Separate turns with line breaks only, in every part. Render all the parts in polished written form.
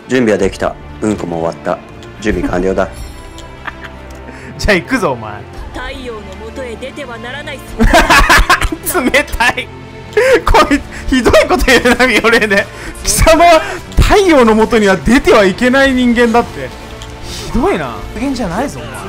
準備はできた。うんこも終わった。準備完了だ。
じゃあ行くぞお前。
太陽の元へ出てはならない。
冷たい。こいつひどいこと言うな、ミオレーネ。貴様は太陽の元には出てはいけない人間だって。ひどいな。発言じゃないぞお前。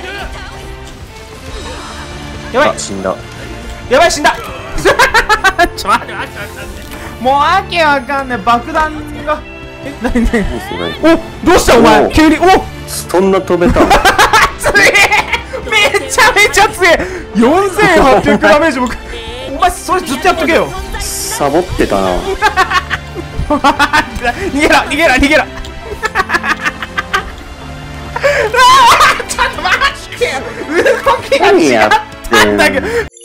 やばい、
死んだ。
やばい、死んだ。ちょ待って、もうわけわかんない。爆弾がなになに。お、どうしたお前、急に。お、
そんな飛べた。
強え、めちゃめちゃ強え。4800ダメージ。僕お前それずっとやっとけよ。
サボってたな。
逃げろ逃げろ逃げろ。ちょっと待ってよ、動きが違ったんだけど。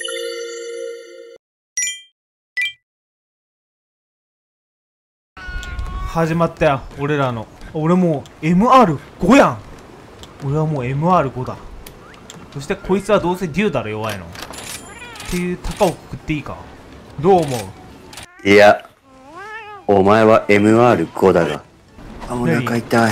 始まったよ、俺らの。俺もう MR5 やん。俺はもう MR5 だ。そしてこいつはどうせデューだろ、弱いのっていう高をくくっていいか。どう思う？
いや、お前は MR5 だが。お腹痛い。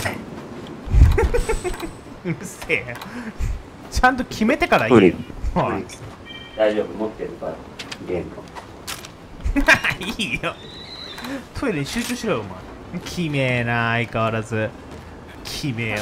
うるせえ。ちゃんと決めてからいいよ。
大丈夫、持ってるから、ゲームの。
いいよ。トイレに集中しろよ、お前。きめえな、相変わらず。きめえわ。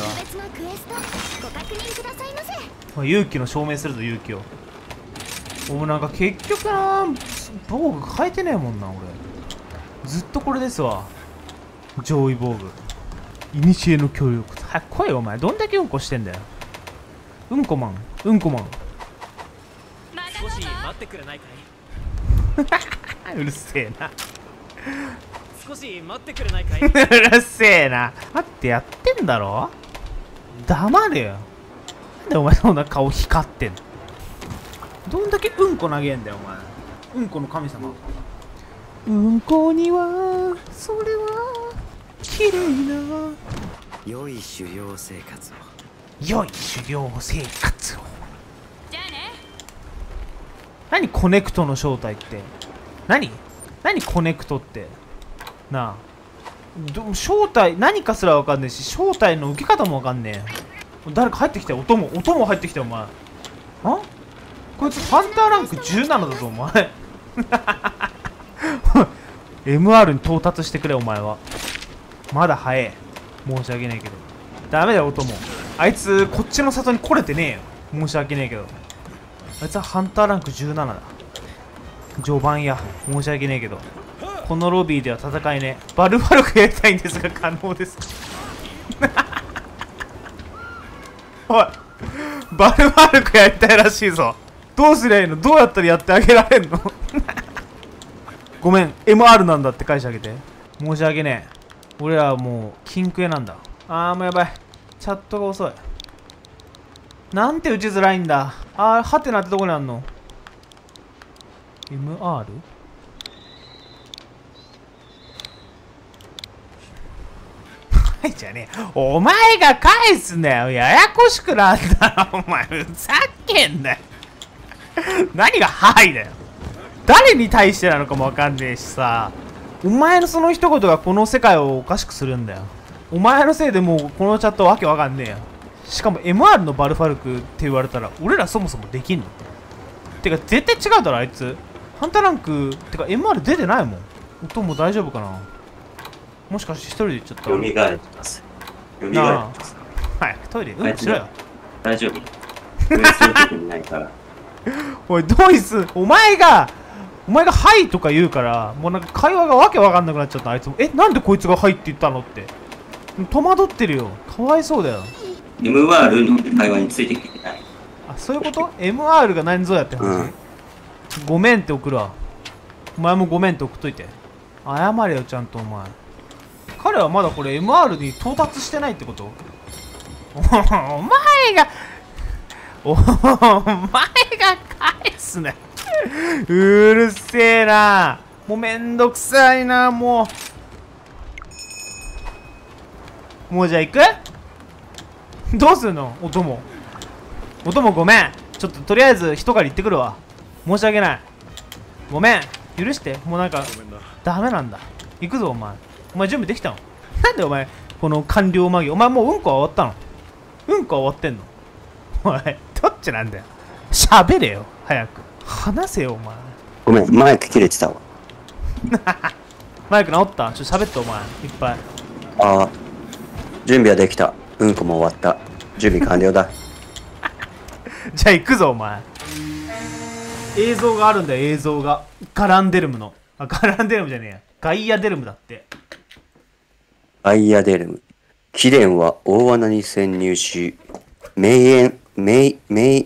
勇気の証明するぞ、勇気を。お、なんか結局な、防具変えてねえもんな、俺。ずっとこれですわ。上位防具。いにしえの協力。早く来いよ、お前。どんだけうんこしてんだよ。うんこマン、うんこマン。
少し待ってくれないかい。
うるせえな。
少し待ってくれないかい。
うるせえな。待ってやってんだろ。黙れよ。なんでお前そんな顔光ってんの。どんだけうんこ投げんだよお前。うんこの神様。うんこにはそれは綺麗な
良い修行生活を。
良い修行生活を。
じゃあね。
何コネクトの正体って。何コネクトってなあ。正体何かすらわかんねえし、正体の受け方もわかんねえ。誰か入ってきたよ。音も入ってきたよお前。あ、こいつハンターランク17だぞお前。MR に到達してくれお前は。まだ早え。申し訳ねえけど。ダメだよ音も。あいつこっちの里に来れてねえよ。申し訳ねえけど。あいつはハンターランク17だ。序盤や。申し訳ねえけど。このロビーでは戦えねえ。バルバルクやりたいんですが可能ですか。おい、バルバルクやりたいらしいぞ。どうすりゃいいの？どうやったらやってあげられんの？ごめん、MR なんだって返してあげて。申し訳ねえ。俺らはもうキンクエなんだ。あーもうやばい。チャットが遅い。なんて打ちづらいんだ。あー、ハテナってどこにあんの？ MR？はいじゃねえ。お前が返すんだよ。ややこしくなったろ。お前ふざけんなよ。何がはいだよ。誰に対してなのかもわかんねえしさ。お前のその一言がこの世界をおかしくするんだよ。お前のせいでもうこのチャットわけわかんねえよ。しかも MR のバルファルクって言われたら俺らそもそもできんの？てか絶対違うだろあいつ。ハンターランクてか MR 出てないもん。音も大丈夫かな。もしかして一人で行っちゃった。
蘇ってます。蘇ってます。
早くトイレうんこしろよ。
大丈夫。これするときにないから。
おいドイツ、お前がはいとか言うからもうなんか会話がわけわかんなくなっちゃった。あいつもなんでこいつがはいって言ったのって戸惑ってるよ。かわいそうだよ。
MR の会話についてきてない。
あ、そういうこと？ MR が何ぞやって話、ごめんって送るわ。お前もごめんって送っといて。謝れよちゃんとお前。彼はまだこれ MR に到達してないってこと？お前が返すね。うるせえな。もうめんどくさいな。もうじゃあ行く？どうするの？音もごめん。ちょっととりあえず一狩り行ってくるわ。申し訳ない。ごめん許して。もうなんかダメなんだ。行くぞお前。お前準備できたの？なんでお前この完了間際。お前もううんこは終わったの？うんこは終わってんの？おい、どっちなんだよ。喋れよ、早く。話せよ、お前。
ごめん、マイク切れてたわ。
マイク直った？ちょっと喋って、お前。いっぱい。
ああ、準備はできた。うんこも終わった。準備完了だ。
じゃあ行くぞ、お前。映像があるんだよ、映像が。ガランデルムの。あ、ガランデルムじゃねえや。ガイアデルムだって。
アイアデルム。貴殿は大穴に潜入し、名演、名演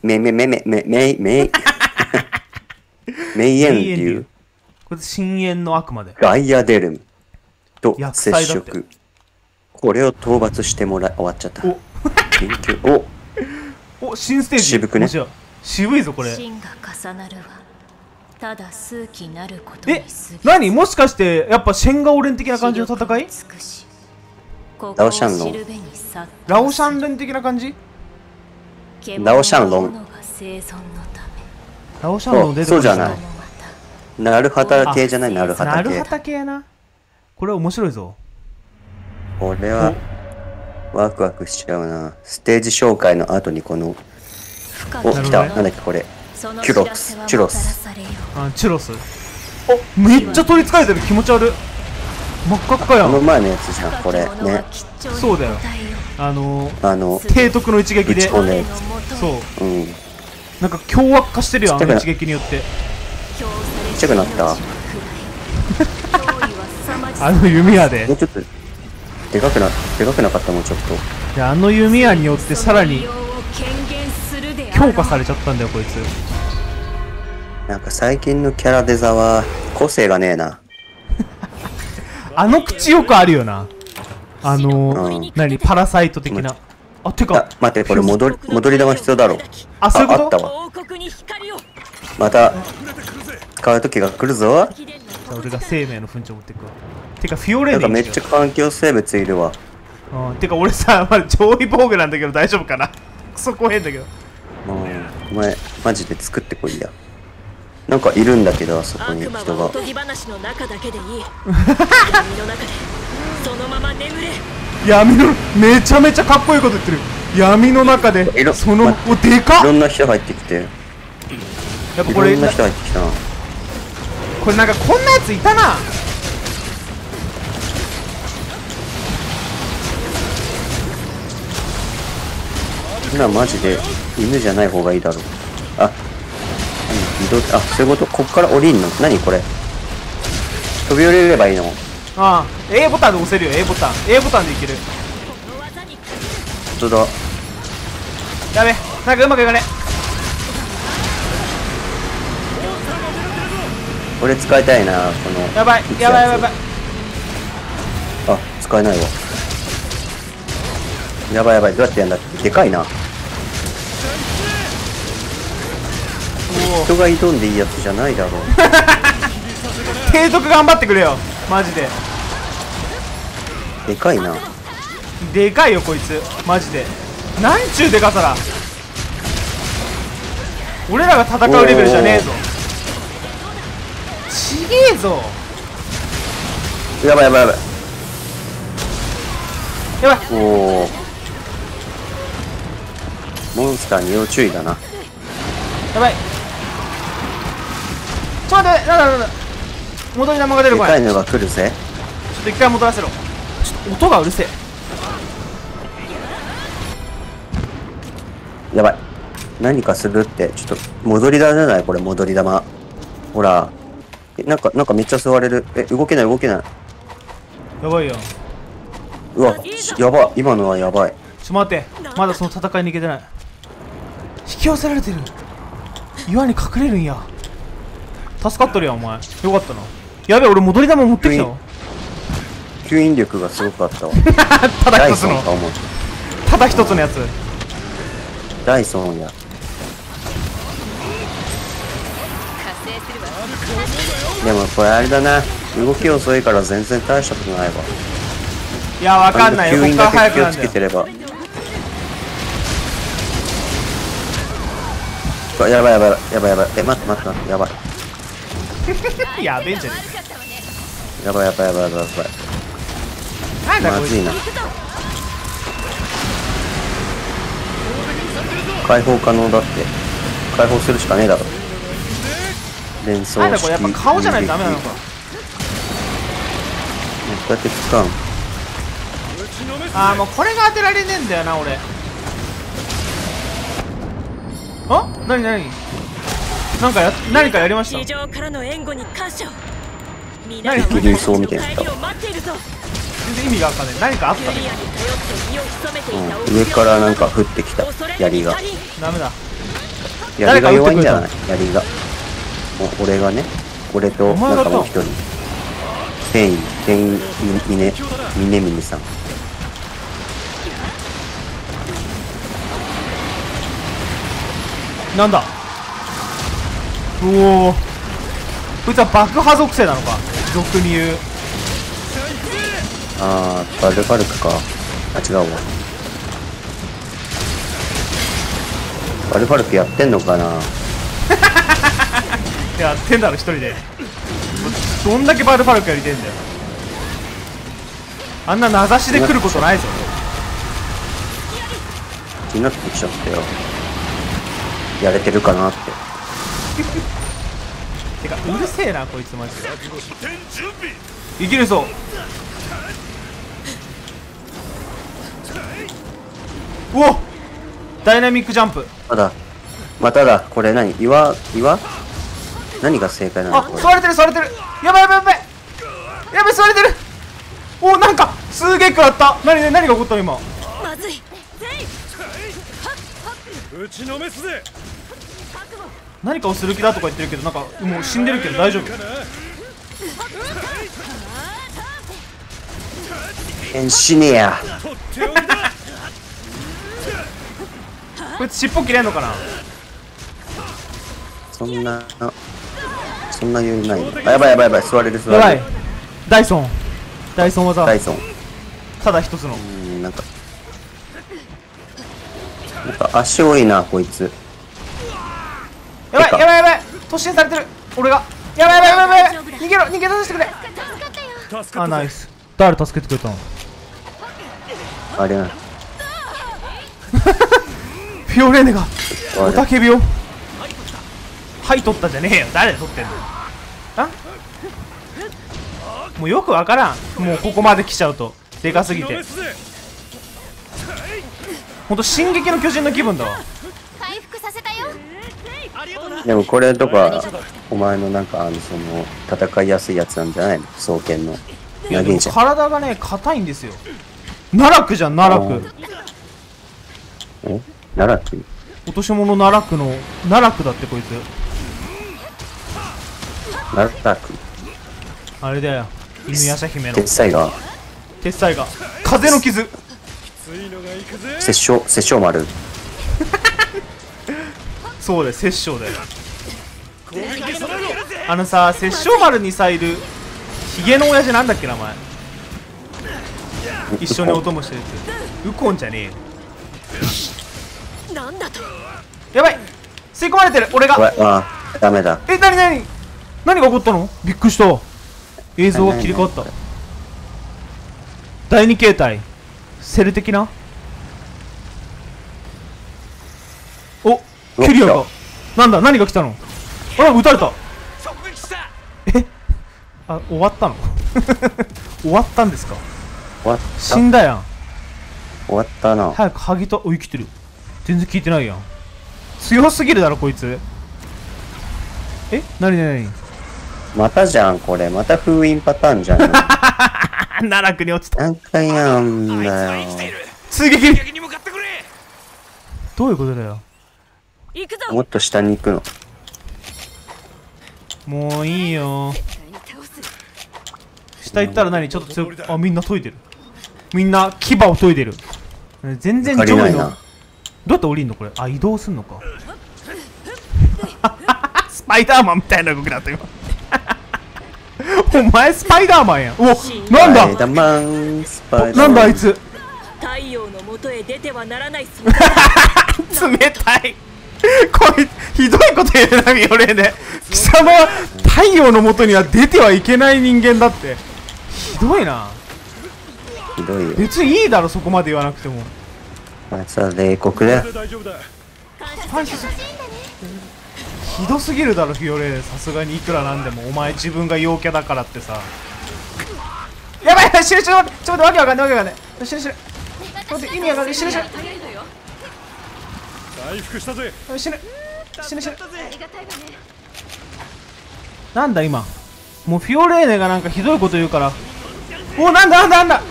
流、
これ深淵の悪魔だよ。
ガイアデルムと接
薬剤だって
触。これを討伐してもら終わっちゃった。
お
研究、
お、新ステージ。
渋くね
面白い。渋いぞ、これ。
真が重なるはただ数奇なることに過
え
ぎ、
何もしかして、やっぱシェンガオレン的な感じの戦い？
ラオシャンロン
ラオシャンレン的な感じ？
ラオシャンロン。
ラオシャンロン出てくる
そうじゃない。ナルハタ系じゃない、ナルハタ系。
ナルハタ系やな。これ面白いぞ。
これはワクワクしちゃうな。ステージ紹介の後にこの、お、来た。なんだっけこれ。チュロス。チュロス。
あ、チュロス。お、めっちゃ取り憑かれてる。気持ち悪い。真っ赤っかや
この
ん。
前のやつじゃん、これ。ね。
そうだよ。提督の一撃で。
打ち込んだや
そう。
つ。うん。
なんか凶悪化してるよ、あの一撃によって。
ちっちゃくなった。
あの弓矢で。
もうちょっと、でかくなかったもん、ちょっと。
いや、あの弓矢によってさらに強化されちゃったんだよ、こいつ。
なんか最近のキャラデザは個性がねえな。
あの口よくあるよな。何パラサイト的な。あ、てか。
待って、これ戻り玉必要だろ。
あ、そういうこと？
あったわ。また、使う時が来るぞ。
じゃあ俺が生命の糞虫持ってくわ。てか、フィオレ
なんか
ーネ
めっちゃ環境生物いるわ。
てか、俺さ、まだ上位防具なんだけど大丈夫かな？クソ怖えんだけど。
お前、マジで作ってこいや。なんかいるんだけど、あそこに人が。
おとぎ話の中だけでいい。闇の中でそのまま眠れ。
闇の、めちゃめちゃかっこいいこと言ってる。闇の中で、その、お、でかっ！
いろんな人入ってきて。
やっぱこれ、
いろんな人入ってきたな。
これなんかこんなやついたな。
今マジで犬じゃない方がいいだろう。あ、移動、あ、そういうこと？こっから降りんの？何これ？飛び降りればいいの？
ああ、A ボタンで押せるよ、A ボタン。A ボタンでいける。
本当だ。
やべ、なんかうまくいかね
これ使いたいな、この。
やばい、やばい、やばい。
あ、使えないわ。やばいやばい、どうやってやんだって。でかいな。人が挑んでいいやつじゃないだろう。
提督頑張ってくれよ、マジで。
でかいな。
でかいよこいつ、マジで。なんちゅうでかさだ。俺らが戦うレベルじゃねえぞ。ちげえぞ。
やばいやばいやばい。
やばい。
おお。モンスターに要注意だな。
やばい。ちょっと待って、なんだ戻り玉が出るこない。
でかいのが来るぜ。
ちょっと一回戻らせろ。ちょっと音がうるせえ。
やばい。何かするって。ちょっと戻り玉じゃないこれ、戻り玉。ほら。なんかめっちゃ吸われる。動けない動けない。
やばいよ。
うわ、やばい。今のはやばい。
ちょ待って、まだその戦いに行けてない。引き寄せられてる。岩に隠れるんや。助かっとるやんお前。よかったな。やべえ、俺戻り玉持ってきたわ。
吸引力がすごかったわ。
ただ一つの、ただ一つのやつ。
ダイソンや。でもこれあれだな。動き遅いから全然大したことないわ。
いや、わかんないよ。こっから早く
気を
なんだよ。
つけてれば。やばいやばいやばいやばい。待って待って待って、やばい。
やべえんじゃね
やばいやばいやばいやばいやばい。
なんだこいつ。
まずいな。解放可能だって。解放するしかねえだろ。連想
なんだこれ、やっぱ顔じゃないとダメなのか。
こうやって使うん。
ああ、もうこれが当てられねえんだよな、俺。あ、なになに。何かやりました。
地上からの援護に感謝を。
何
ギリソーみたいな
帰りを待っているぞ。
全然意味がわかんない。何かあったの。
ユリアに頼って身を潜めていた
上からなんか降ってきた槍が。
ダメだ。
槍が弱いんじゃない？槍が。俺がね、俺となんかもう一人。店員峰峰さん。
なんだ。おお。こいつは爆破属性なのか。俗に言う。
あー、バルクか。あ、違うわ。バルクやってんのかな。
やってんだろ一人で。どんだけバルファルクやりてんだよ。あんな名指しで来ることないぞ。
気になってきちゃったよ。やれてるかなって。
てかうるせえなこいつマジで。いけるぞ。うおっ、ダイナミックジャンプ。
まただ、これ何？岩？何が正解なの？
あ、吸われてる。やばいやばい吸われてる。おお、なんかすげえ食らった。何が起こったの今。
まずい。
打ちのめすぜ。
何かをする気だとか言ってるけど、なんかもう死んでるけど大丈夫？
変死ねや。
こいつ尻尾切れんのかな。
そんな余裕ないの。あ、やばい、吸われる。
やばい。ダイソン技。
ダイソン。
ただ一つの。
なんか足多いなこいつ。
やばい突進されてる。俺がやばい逃げ出してくれ。あ、ナイス。誰助けてくれたの。
あれな。
フィオレーネが雄たけびを。はい取ったじゃねえよ。誰で取ってんの。あ、もうよくわからん。もうここまで来ちゃうとでかすぎて。ほんと進撃の巨人の気分だわ。
回復させたよ。
でもこれとかお前のなんかその戦いやすいやつなんじゃないの？双剣の投げんじゃん。
体がね硬いんですよ。奈落じゃん奈落。
え？奈落？
落とし物奈落の奈落だってこいつ。
奈落？
あれだよ。犬夜叉姫の
鉄砕が
風の傷。
殺生丸。
そうだよ、殺生だよ。あのさ、殺生丸にさいるヒゲの親父なんだっけ名前。一緒にお供してるやつ。ウコンじゃねえよ。
なんだと。
やばい、吸い込まれてる俺が。
あ、ダメだ。
何が起こったの。びっくりした。映像が切り替わった。第2形態セル的な。お、キュリアが何が来たの。あら、撃たれた。え、あ、終わったの。終わったんですか。死んだやん。
終わったな。
早くハギと。お、生きてる。全然聞いてないやん。強すぎるだろこいつ。え、何
またじゃんこれ。また封印パターンじゃん。
奈落に落ちた。
何回やんだよ。
追撃どういうことだよ。
行くぞ。
もっと下に行くの。
もういいよ。下行ったら何ちょっと強く。あ、みんな研いでる。みんな牙を研いでる。全然上位の。どうやって降りんのこれ。あ、移動すんのか。スパイダーマンみたいな動きだった今。お前スパイダーマンやん。お、なんだなんだあいつ。
太陽の元へ出てはならない。
冷たい。こいつひどいこと言うなミオレーネ。貴様は太陽の元には出てはいけない人間だって。ひどいな。
ひどいよ。
別にいいだろ、そこまで言わなくても。
あいつは冷酷だよ。
反射する。ひどすぎるだろ、フィオレーネ。さすがにいくらなんでも。お前自分が陽キャだからってさ。やばいやばい、死ぬ死ぬ、ちょっと待って、わけわかんないわけわかんない。死ぬ死ぬ。待って、意味わかんない。死ぬ死ぬ。
回復したぜ。
死ぬ死ぬ死ぬ。なんだ今。もうフィオレーネがなんかひどいこと言うから。お、なんだなんだなんだ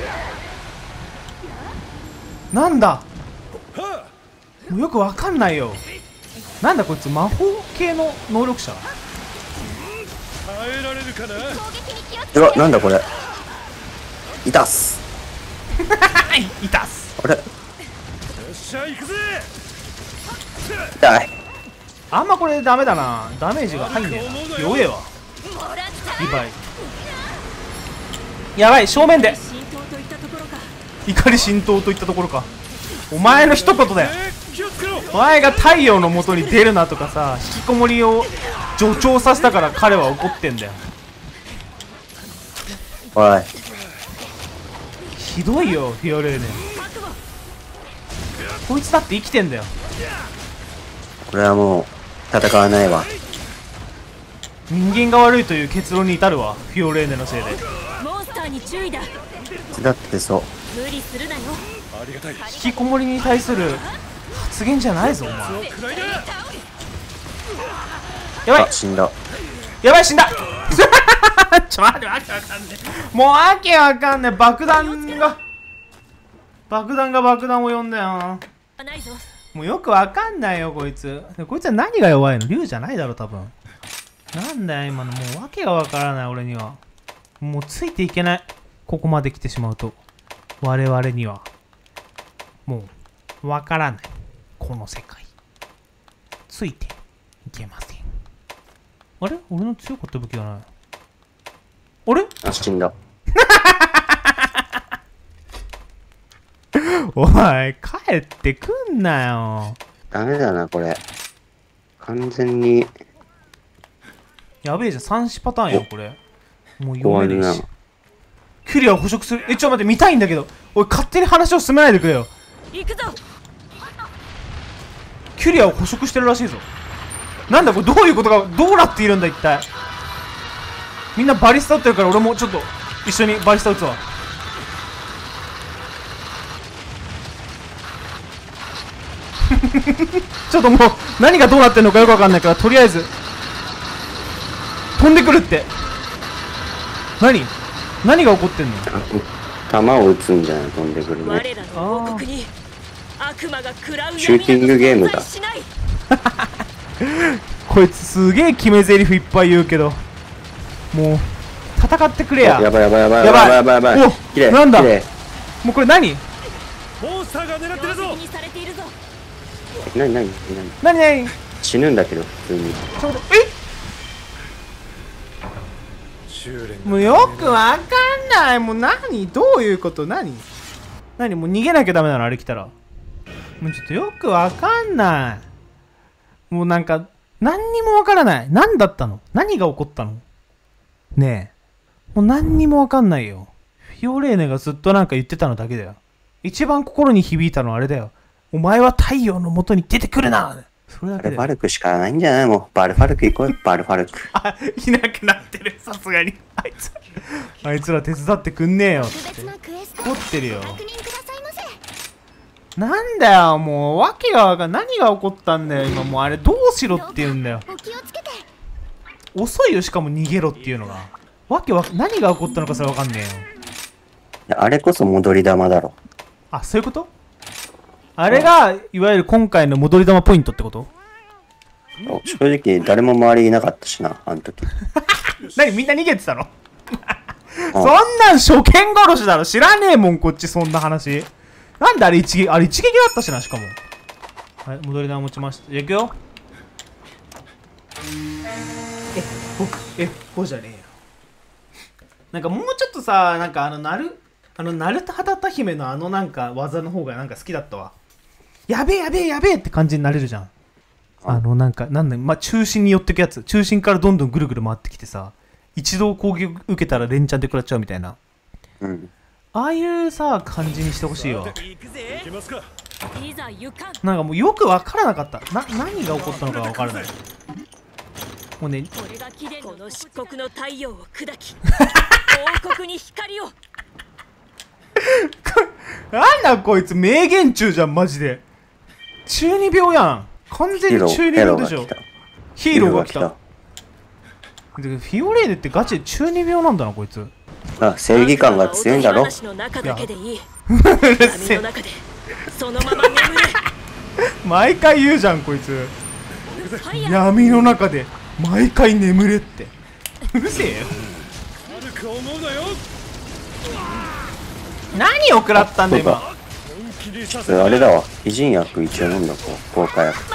なんだ、もうよくわかんないよ。なんだこいつ、魔法系の能力者。
耐えられるかな。
うわ、なんだこれ。いたっす。
いたっす。
あれ、
よっしゃ行くぜ。
痛い。
あんまこれダメだな。ダメージが入んねえな。弱えわ。リヴァイ。やばい、正面で。
浸透といったところか。
怒り浸透といったところか。お前の一言だよ。
気をつけろ。
お前が太陽の元に出るなとかさ、引きこもりを助長させたから彼は怒ってんだよ。
おい、
ひどいよ、フィオレーネ。こいつだって生きてんだよ。
これはもう戦わないわ。
人間が悪いという結論に至るわ、フィオレーネのせいで。
モンスターに注意だ。
だってそう。
無理するなよ。
ありがたい。
引きこもりに対する発言じゃないぞ、お前。
くらいだ。
やばい
あ、死んだ。
やばい、死んだちょ、待って、わけわかんねえ。もうわけわかんねえ。爆弾が爆弾を呼んだよ。
ないぞ。
もうよくわかんないよ、こいつ。こいつは何が弱いの？竜じゃないだろ、多分。なんだよ、今の。もうわけがわからない、俺には。もうついていけない。ここまで来てしまうと。我々には。もう、わからない。この世界。ついていけません。あれ？俺の強かった武器がない。あれ？
あ、死んだ。
お前、帰ってくんなよ。
ダメだな、これ。完全に。
やべえじゃん、3子パターンよ、これ。もう
終わりな。
読めねえし。キュリアを捕食する。ちょっと待って、見たいんだけど。おい、勝手に話を進めないでくれよ。
行くぞ。
キュリアを捕食してるらしいぞ。なんだこれ、どういうことが、どうなっているんだ、一体。みんなバリスタ撃ってるから、俺もちょっと、一緒にバリスタ撃つわ。ちょっともう、何がどうなってんのかよくわかんないから、とりあえず、飛んでくるって。何が起こってんの？
弾を撃つんじゃない、飛んでくるね。
我らの王国に悪魔が食らう
シューティングゲームだ。
しない。
こいつすげえ決め台詞いっぱい言うけど、もう戦ってくれや。
やばいやばいやばいやばいやばいやばい。
お、
綺麗。
なんだ
綺麗。
もうこれ何
モンスターが狙ってるぞ。
にされているぞ。
何
死ぬんだけど、普通に。
ちょうど
修練
もうよくわかんない。もうどういうこと？もう逃げなきゃダメなの？あれ来たらもうちょっとよくわかんない。もうなんか何にもわからない。何だったの？何が起こったの？ねえ、もう何にもわかんないよ。フィオレーネがずっとなんか言ってたのだけだよ。一番心に響いたのはあれだよ。お前は太陽の元に出てくるな。それだけで。
バルファルクしかないんじゃない？もうバルファルク行こうよ。バルファルク。
あ、いなくなってる。さすがにあいつら手伝ってくんねえよって怒ってるよ。なんだよ、もう訳がわかんない。何が起こったんだよ今。もうあれどうしろって言うんだよ。遅いよ、しかも逃げろっていうのが。何が起こったのかそれわかんねえよ。
あれこそ戻り玉だろ。
あ、そういうこと？あれがいわゆる今回の戻り玉ポイントってこと？
正直誰も周りいなかったしな、あの時。
みんな逃げてたの？そんなん初見殺しだろ。知らねえもんこっち、そんな話。なんであれ一撃だったしな、しかも。はい、戻り玉持ちました。じゃあ行くよ。こうじゃねえよ。なんかもうちょっとさ、なんかナルト畑姫のなんか技の方がなんか好きだったわ。やべえって感じになれるじゃん。中心に寄ってくやつ。中心からどんどんぐるぐる回ってきてさ、一度攻撃受けたら連チャンで食らっちゃうみたいな。
うん。
ああいうさ感じにしてほしいわ。
行きますか。
いざ行かん。
なんかもうよく分からなかった。何が起こったのかが分からない。もうね、
俺が貴殿この漆黒の太陽を砕き王国に光を。
なんだこいつ名言中じゃんマジで。中二病やん。完全に中二病でしょ。ヒーローが来た。でフィオレーネってガチで中二病なんだなこいつ。
あ、正義感が強いんだろ。
おとぎ話の中だけでいい。
うるせえ
闇の中でそのまま眠れ。
毎回言うじゃんこいつ。
ファイヤー。
闇の中で毎回眠れって。うるせえよ。
悪く思うなよ。
何を食らったんだ今。
本気にさせて
あれだわ。偉人薬一応飲んだこう。効果薬。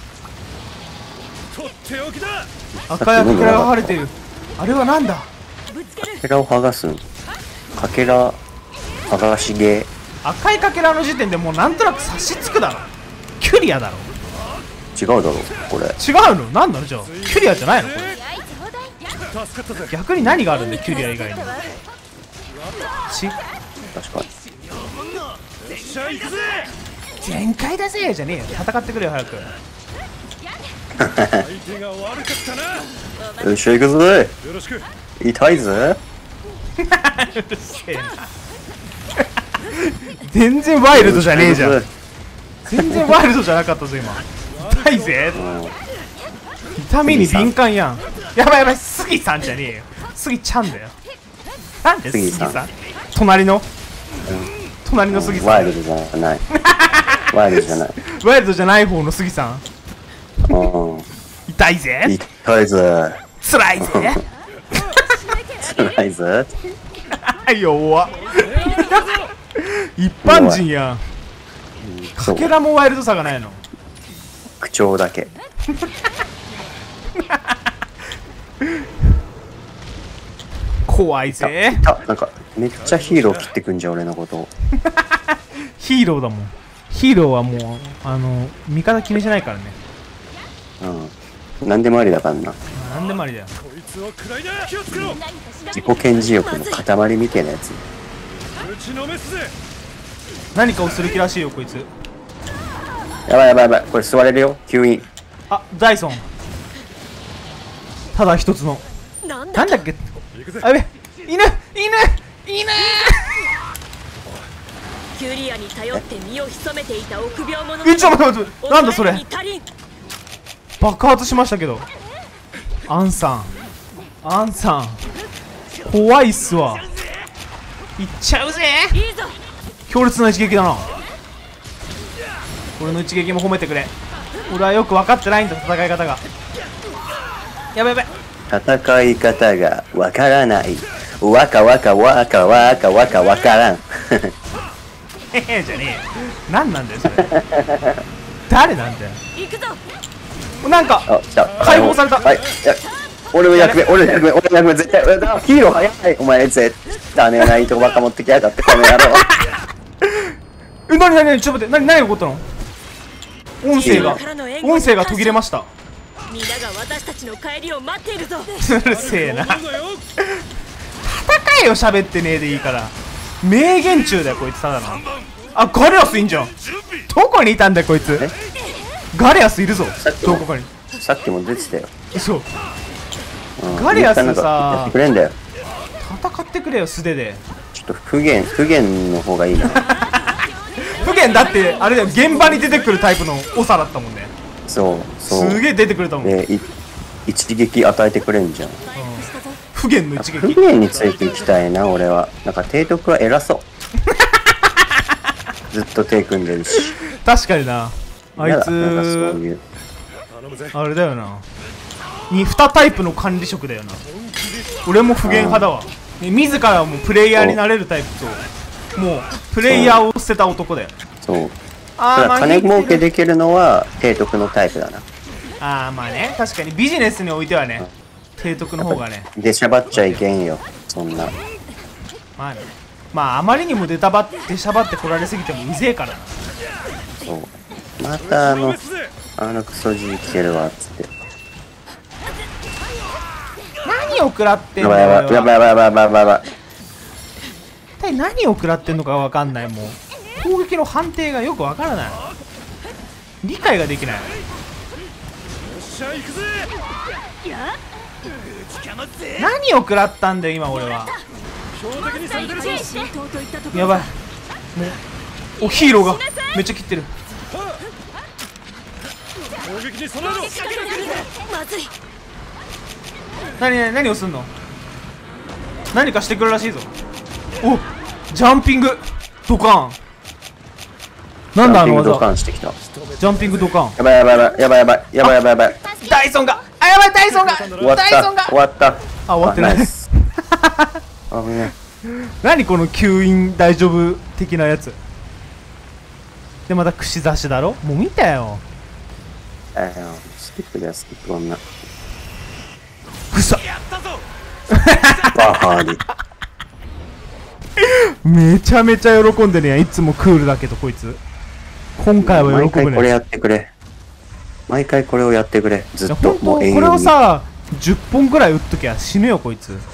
とっておきだ。
赤役からが晴れてる。あれはなんだ。
ぶつける。
かけらを剥がすん。かけら剥がしゲ
赤いかけらの時点でもうなんとなく察しつくだろ。キュリアだろ。
ー。違うだろこれ。
違うの。なんなのじゃあキュリアじゃないのこれ。
助かったぜ。
逆に何があるんだよキュリア以外に。
確かに。
しゃあ行くぜ。
全開だぜじゃねえよ。戦ってくれよ早く。
相手が悪かったな。
よっしゃ行くぜ。
よろしく。
痛いぜ。
うるせえな。全然ワイルドじゃねえじゃん。全然ワイルドじゃなかったぞ今。痛いぜ。痛みに敏感やん。やばいやばい。杉さんじゃねえよ。杉ちゃんだよ。なんで杉さん。隣の杉さん。
ワイルドじゃない。ワイルドじゃない。
ワイルドじゃない方の杉さん。
うん。
痛いぜ。
痛いぜ。
辛いぜ。
辛いぜ。
弱っ。一般人やん。
そう
かけらもワイルドさがないの。
口調だけ。
怖いぜ。
なんかめっちゃヒーロー切ってくんじゃん俺のことを。
ヒーローだもん。ヒーローはもう味方気にしないからね。
うん。何でもありだからな。
なんでもありだよ。
こいつを食らいな。気をつけろ。
自己顕示欲の塊みたいなやつ。
打ちのめすぜ。
何かをする気らしいよこいつ。
やばいやばいやばい。これ座れるよ。吸引。
あ、ダイソン。ただ一つの。
なんだ
なんだっけ。
行くぜ。
あべ。犬。
キュリアに頼って身を潜めていた臆病者。
ちょっと待って。なんだそれ。
に足りん。
爆発しましたけど。アンさん怖いっすわ。いっちゃうぜ。
いいぞ。
強烈な一撃だな。俺の一撃も褒めてくれ。俺はよく分かってないんだ戦い方が。やばいやばい。
戦い方がわからない。わかわかわかわかわかわからん。
じゃねえよ。何なんだよそれ。誰なんだよ。
行くぞ。
なんか
あ、来た。
解放された。
はい。いや俺の役目絶対。ヒーロー早い。お前絶対ねないとこばっか持ってきやがってこの野郎。
何ちょっと待って。何が起こったの。音声が途切れました。
皆が私たちの帰りを待っているぞ。
うるせえな。
思うなよ。
戦えよ喋ってねえでいいから。名言中だよこいつただの。あ、ガレアスいんじゃん。どこにいたんだよこいつ。ガレアスいるぞどこかに。
さっきも出てたよ。
嘘。
うん
ガレアスさ
なんかやってくれんだよ。
戦ってくれよ素手で。
ちょっと不言の方がいいな。
不言だってあれだよ。現場に出てくるタイプの長だったもんね。
そう。
すげえ出てくれたもん。
で一撃与えてくれんじゃん。
不言の一
不
撃。
言についていきたいな俺は。なんか提督は偉そう。ずっと手組んでるし。
確かにな。あい
やだなんかそう
つ
いう。
頼むぜ。
あれだよな。2タイプの管理職だよな。俺も不言派だわ。ね自らもうプレイヤーになれるタイプと、もうプレイヤーを捨てた男だよ。
そう。ただ金儲けできるのは提督のタイプだな。
まあね、確かにビジネスにおいてはね、提督の方がね。
出しゃばっちゃいけんよそんな。
まあね。まああまりにも出しゃばって来られすぎてもうぜえからな。
そう。また
打ちのめすぜ。
クソじ来てるわっつって。
何を食らってん
や
だよ。
ばい。
体何を食らってんのかわかんない。もう攻撃の判定がよくわからない。理解ができない。
よっしゃ行くぜ。
何を食らったんだよ今俺は。
標的にされてるぞ。
浸透といったところ
やばい。もうおヒーローがめっちゃ切ってる。
攻撃に備えろ。
まずい。
何をすんの。何かしてくるらしいぞ。お、ジャンピングドカン。なんだあの
ドカ
技。
ンしてきた。
ジャンピングドカン。
やばいやばいやばいやばいやばいやばいやばい。
ダイソンが、あ、やばい、ダイソンが、
終わっ
ダイソンが。
た終わった。
あ、終わってない
ナイスあぶね。
何この吸引大丈夫的なやつで、また串刺しだろ。もう見たよ。
スキップだよスキップこんな。
くそ。
バーハーディ。
めちゃめちゃ喜んでるやん。いつもクールだけどこいつ今回は
毎
喜ぶね。
回これやってくれ。毎回これをやってくれ。ずっと
本当こ
もう永遠に。
れをさ10本ぐらい打っときゃ死ぬよこいつ。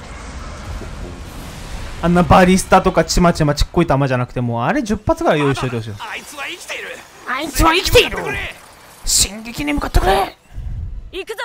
あんなバリスタとかちまちまちっこい球じゃなくて、もうあれ10発ぐらい用意しといてほしいよ。
あいつは生きている。
あいつは生きている。進撃に向かってくれ。
行くぞ。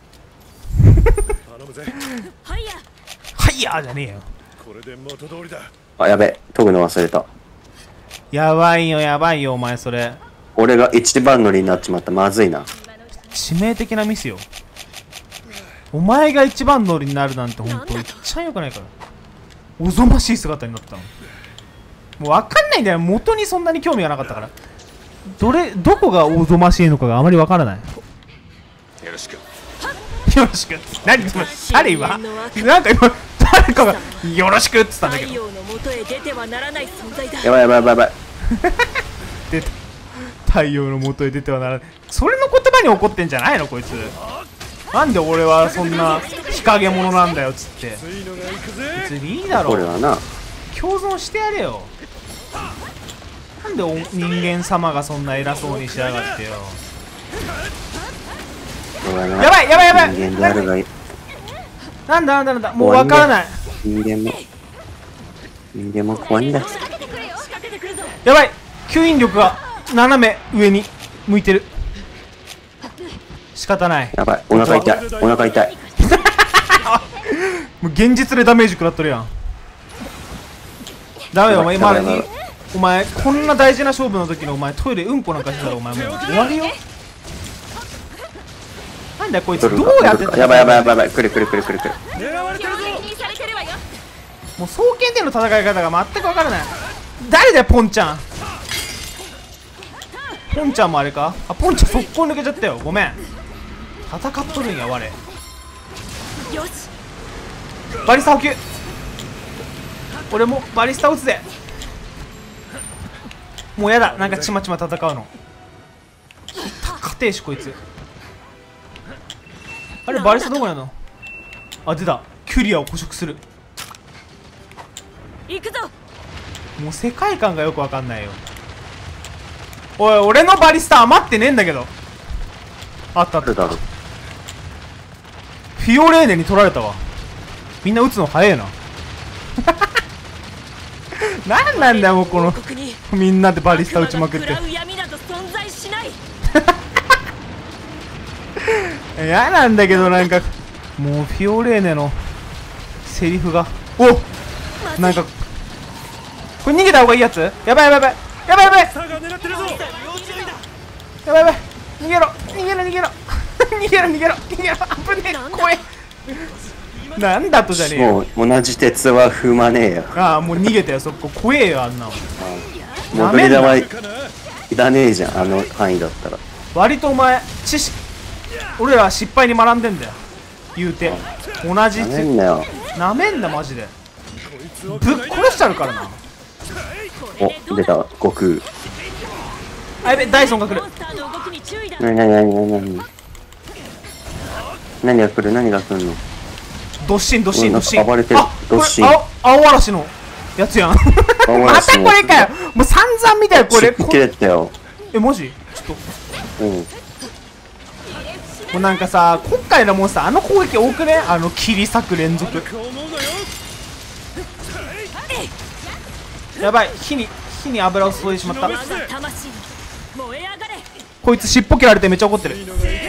頼むぜ。
はいや。
はいやーじゃねえよ。
これで元通りだ。
あ、やべ。研ぐの忘れた。
やばいよやばいよお前それ。
俺が一番乗りになっちまった。まずいな。
致命的なミスよ。お前が一番乗りになるなんて本当一番良くないから。おぞましい姿になったの。もう分かんないんだよ。元にそんなに興味がなかったから。どこがおぞましいのかがあまり分からない。
よろしく。
よろしく。何今誰今なんか今誰かがよろしくって言ったんだけど。
太陽の元へ出てはならない存在だ。
やばいやばいやばいやばい。
出た。太陽の元へ出てはならない。それの言葉に怒ってんじゃないのこいつ。なんで俺はそんな日陰者なんだよっつって。
ついのが行くぜ。
別にいいだろ。
これはな。
共存してやれよ。なんで人間様がそんな偉そうにしやがってよ。
これはな。
やばいやばいやばい。
人間であるがいい。
なんだもう分からない。
人間も怖いんだ。
やばい。吸引力が斜め上に向いてる。仕方ない。
やばい。お腹痛い。お腹痛い。
もう現実でダメージ食らっとるやん。ダメよお前今にお前こんな大事な勝負の時にお前トイレうんこなんかしてたらお前もう終わりよ。なんだよこいつどうやってた。
やばいやばいやばいやばい。来る。
狙われてるぞ。
にされてるわよ。
もう双剣での戦い方が全く分からない。誰だよポンちゃん。ポンちゃんもあれか。あポンちゃん速攻抜けちゃったよ。ごめん。戦っとるんや我。
よし。
バリスタ補給。俺もバリスタ打つぜ。もうやだ。なんかちまちま戦うの高てえしこいつ。あれバリスタどこにあるの。あ出た。キュリアを捕食する。
行くぞ。
もう世界観がよくわかんないよ。おい俺のバリスタ余ってねえんだけど。あったあった。
来るだろ。
フィオレーネに取られたわ。みんな撃つの早えな。なんなんだよもうこのみんなでバリスタ撃ちまくって。
闇など存在しない。
嫌なんだけどなんかもうフィオレーネのセリフがなんかこれ逃げた方がいいやつ。やばいやばいやばいやばいやばい
さが狙ってるぞ。
やばいやばい。逃げろ逃げろ逃げろ逃げろ逃げろ逃げろ。危ねえ怖え。なんだとじゃねえよ。
もう同じ鉄は踏まねえよ。
ああもう逃げたよそこ。怖えよあんなの。
戻り玉いらねえじゃんあの範囲だったら。
割とお前知識俺ら失敗に学んでんだよ言うて。同じ
ダメんだよ。
なめんだマジで。ぶっ殺しちゃうからな。
お出た悟空。
あやべダイソンが来る。
モンスターの動きに注意だ。
何が来る何が来るの。
ドッシンドッシンドッシン。
暴れてる
あ
ドッシン。
これ青嵐のやつやん。またこれかよ。もう散々見たよこれ。
切れたよ。
えマジちょっと
うん。
もうなんかさ今回のモンスターあの攻撃多くね。あの切り裂く連続。 やばい、火に油を注いでしまった。
我が魂よ燃え上がれ。
こいつ尻尾切られてめっちゃ怒ってる。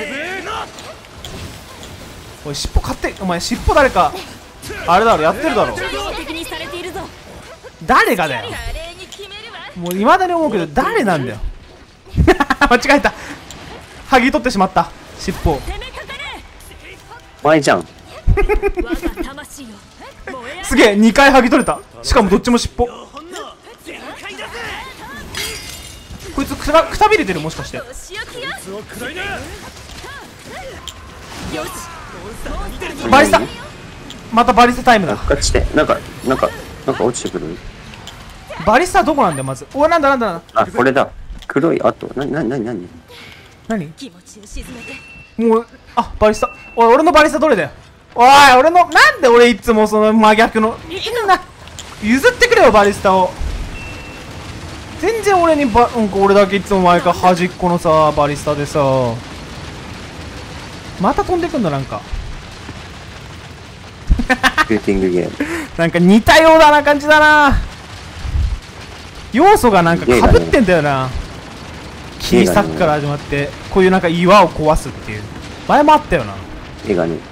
おい尻尾買って、お前尻尾誰かあれだろ、やってるだろ。
標的にされているぞ。
誰がだよ。
華麗に決めるわ。
もう未だに思うけど誰なんだよ。間違えた、剥ぎ取ってしまった尻尾を。
攻めかかれ。
前じゃん。
我が魂よ燃え上がれ。
すげえ、2回剥ぎ取れた。しかもどっちも尻尾。こいつくたびれてる、もしかして。
お仕置きよ。
を食らいな。
よし。
バリスタ、またバリスタタイムだ。
落下地点。なんか落ちてくる。
バリスタどこなんだよまず。おい、なんだ。
あ、これだ。黒い跡。何
何
気持ちを沈めて。
もう、あ、バリスタ。おい、俺のバリスタどれだよ。おい、俺の、なんで俺いつもその真逆の、みんな、譲ってくれよ、バリスタを。全然俺に俺だけいつも前から端っこのさ、バリスタでさ。また飛んでくんの、なんか。
シューティングゲーム。
なんか似たような感じだな。要素がなんか被ってんだよな。切り裂くから始まって、こういうなんか岩を壊すっていう。前もあったよな。
映画に。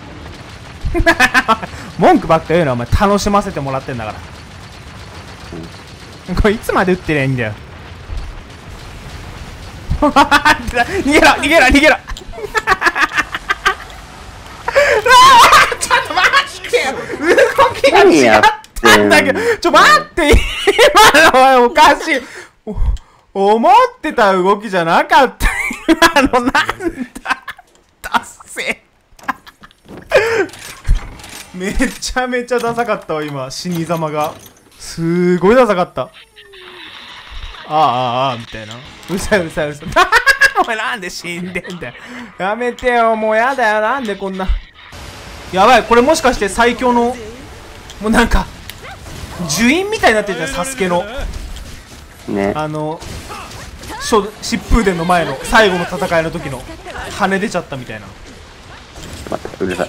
文句ばっか言うのはお前楽しませてもらってんだから、これいつまで打ってりゃいいんだよ。逃げろあー、ちょっと待ってよ、動きが違ったんだけど、ちょ待って、今のはおかしい。思ってた動きじゃなかった。今のなんだ、達成。めちゃめちゃダサかったわ今、死に様がすごいダサかった。ああみたいな。うるさいお前なんで死んでんだよ。やめてよ、もうやだよ。なんでこんな、やばい、これもしかして最強の、もうなんか呪印みたいになってるじゃん、サスケの
ね。
疾風伝の前の最後の戦いの時の羽出ちゃったみたいな。
待って、うるさい。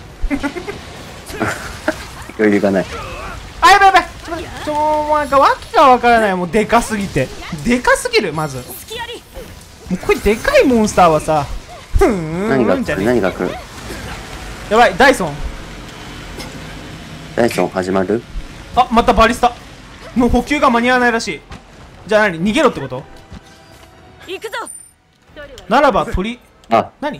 余裕がない。
あ、やばいもうなんかわけがわからない。もうでかすぎて、でかすぎる。まずもうこれでかいモンスターはさ、
何が来る。
やばい、ダイソン
始まる。
あ、またバリスタ。もう補給が間に合わないらしい。じゃあ逃げろってこと。
行くぞ。
ならば鳥、
あ、
何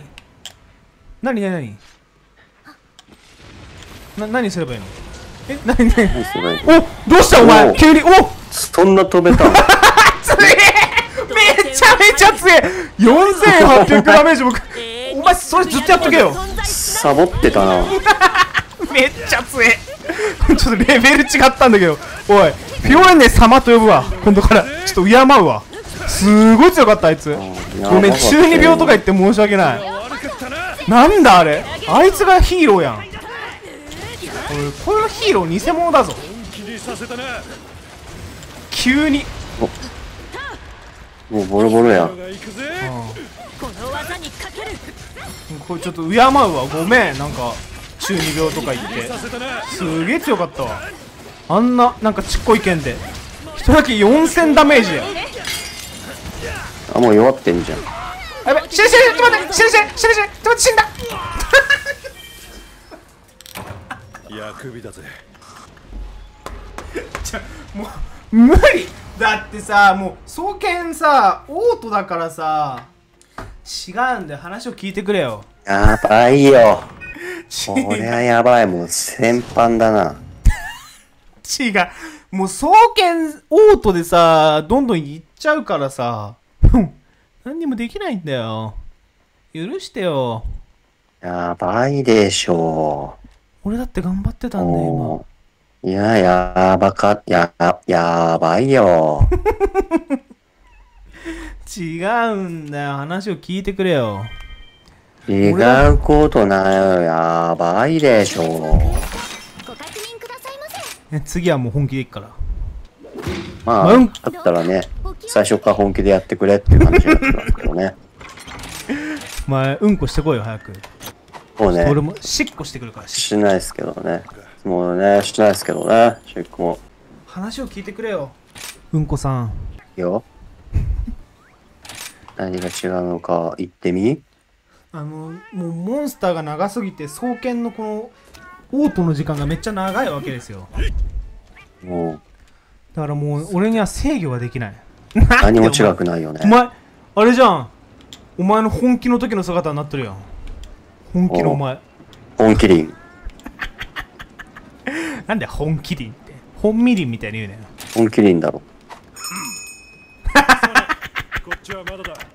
すればいいの。え、何
すごい。
お、どうしたお前急に。お、
そんな飛べたの。
強え、めちゃめちゃ強え。4800ダメージ。僕、お前それずっとやっとけよ。
サボってたな。
めっちゃ強え。ちょっとレベル違ったんだけど。おい、フィオレンネ様と呼ぶわ今度から。ちょっと敬うわ。すごい強かったあいつ。ごめん、中二病とか言って申し訳ない。なんだあれ、あいつがヒーローやん。おい、このヒーロー偽物だぞ。急に
もうボロボロや。
この技にかける。
これちょっと敬うわ。ごめん、なんか中二病とか言ってすげえ強かったわ。あんななんかちっこい剣で一人だけ4000ダメージや。
あ、もう弱ってんじゃん。
やべ、死ね、ちょっと待って、死んだ。
役日だぜ。
もう無理だってさ、もう双剣さ、オートだからさ、違うんだよ。話を聞いてくれよ。
やばいよ。こりゃやばい。もう先般だな。
違う、もう双剣オートでさ、どんどんいっちゃうからさ、何にもできないんだよ。許してよ。
やばいでしょ。
俺だって頑張ってたんだよ
いや、やばいよ。
今。違うんだよ。話を聞いてくれよ。
違うことないよ。やばいでしょ。
ご確認くださいませ。
次はもう本気でいくから。
まあ、だったらね、最初から本気でやってくれっていう感じだったんですけどね。
お前、うんこしてこいよ、早く。
もうね、
俺もしっこしてくるから。
しないですけどね。もうね、しないですけどね、しっこも。
話を聞いてくれよ。 うんこさん。
よ。何が違うのか言ってみ。
もうモンスターが長すぎて、双剣のこの、オートの時間がめっちゃ長いわけですよ。
も
だからもう、俺には制御ができない。
う、何も違くないよね
お。前、あれじゃん。お前の本気の時の姿になってるやん。本気のお前。
本気リン。
なんで本気リンって。本みりんみたいに言うねん。
本気リンだろ。
こっちはまだだ。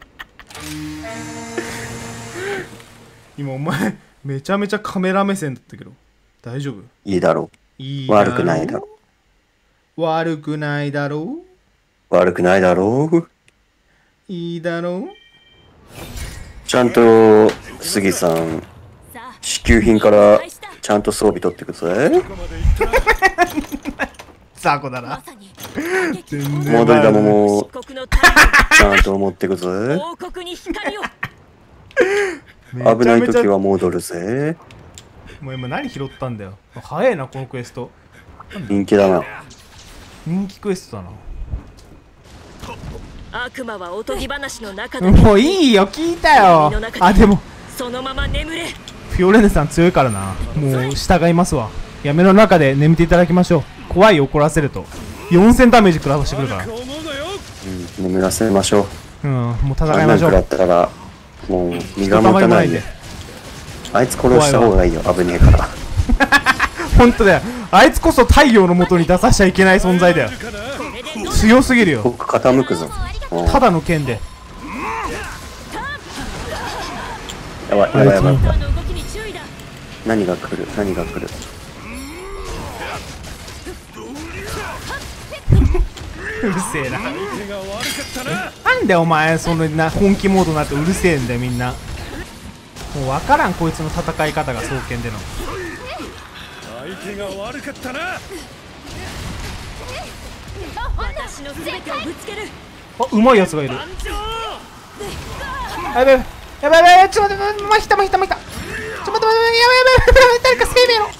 今お前、めちゃめちゃカメラ目線だったけど。大丈夫？
いいだろ
いいだろう。
悪くないだろ
悪くないだろう。
悪くないだろう。
いいだろう。
ちゃんと、杉さん、
さあ
支給品からちゃんと装備取ってくぜ。
ここまで行ったな。
雑魚だな。
まさに
全然
戻り玉も
漆黒の太
ちゃんと持ってくぜ。
陽王国に光を。
危ない時は戻るぜ。
もう今何拾ったんだよ。早いな、このクエスト。
人気だな。
人気クエストだな。
悪魔はおとぎ話の中だけ。
もういいよ、聞いたよ。あ、でも、
そのまま眠れ。
フィオレネさん強いからな。もう従いますわ。闇の中で眠っていただきましょう。怖いよ、怒らせると。4000ダメージ食らわしてくるから。
思うのよ。
うん、眠らせましょう。
うん、もう戦
あんなん食ら
いましょう。
ったら、もう身が
たま
持たないいで
りもなんで。。
あいつ殺した方がいいよ、危ねえから。
本当だよ。あいつこそ太陽の元に出さしちゃいけない存在だよ。強すぎるよ。
僕傾くぞ。うん
ただの剣で。
やばいやばいやばい。
あの動きに注意だ。
何が来る何が来る。
うるせえな。
手が悪かったな。
なんでお前そのな本気モードになってうるせえんだよみんな。もう分からんこいつの戦い方が双剣での。
相手が悪かったな。
私の全てをぶつける。
あ、うまいやつがいる。
安城。
やべやべやべやべやべ、ちょっと待って、まひたまひたまひた。ちょっと待って待って、やべやべやべ、誰か生命の。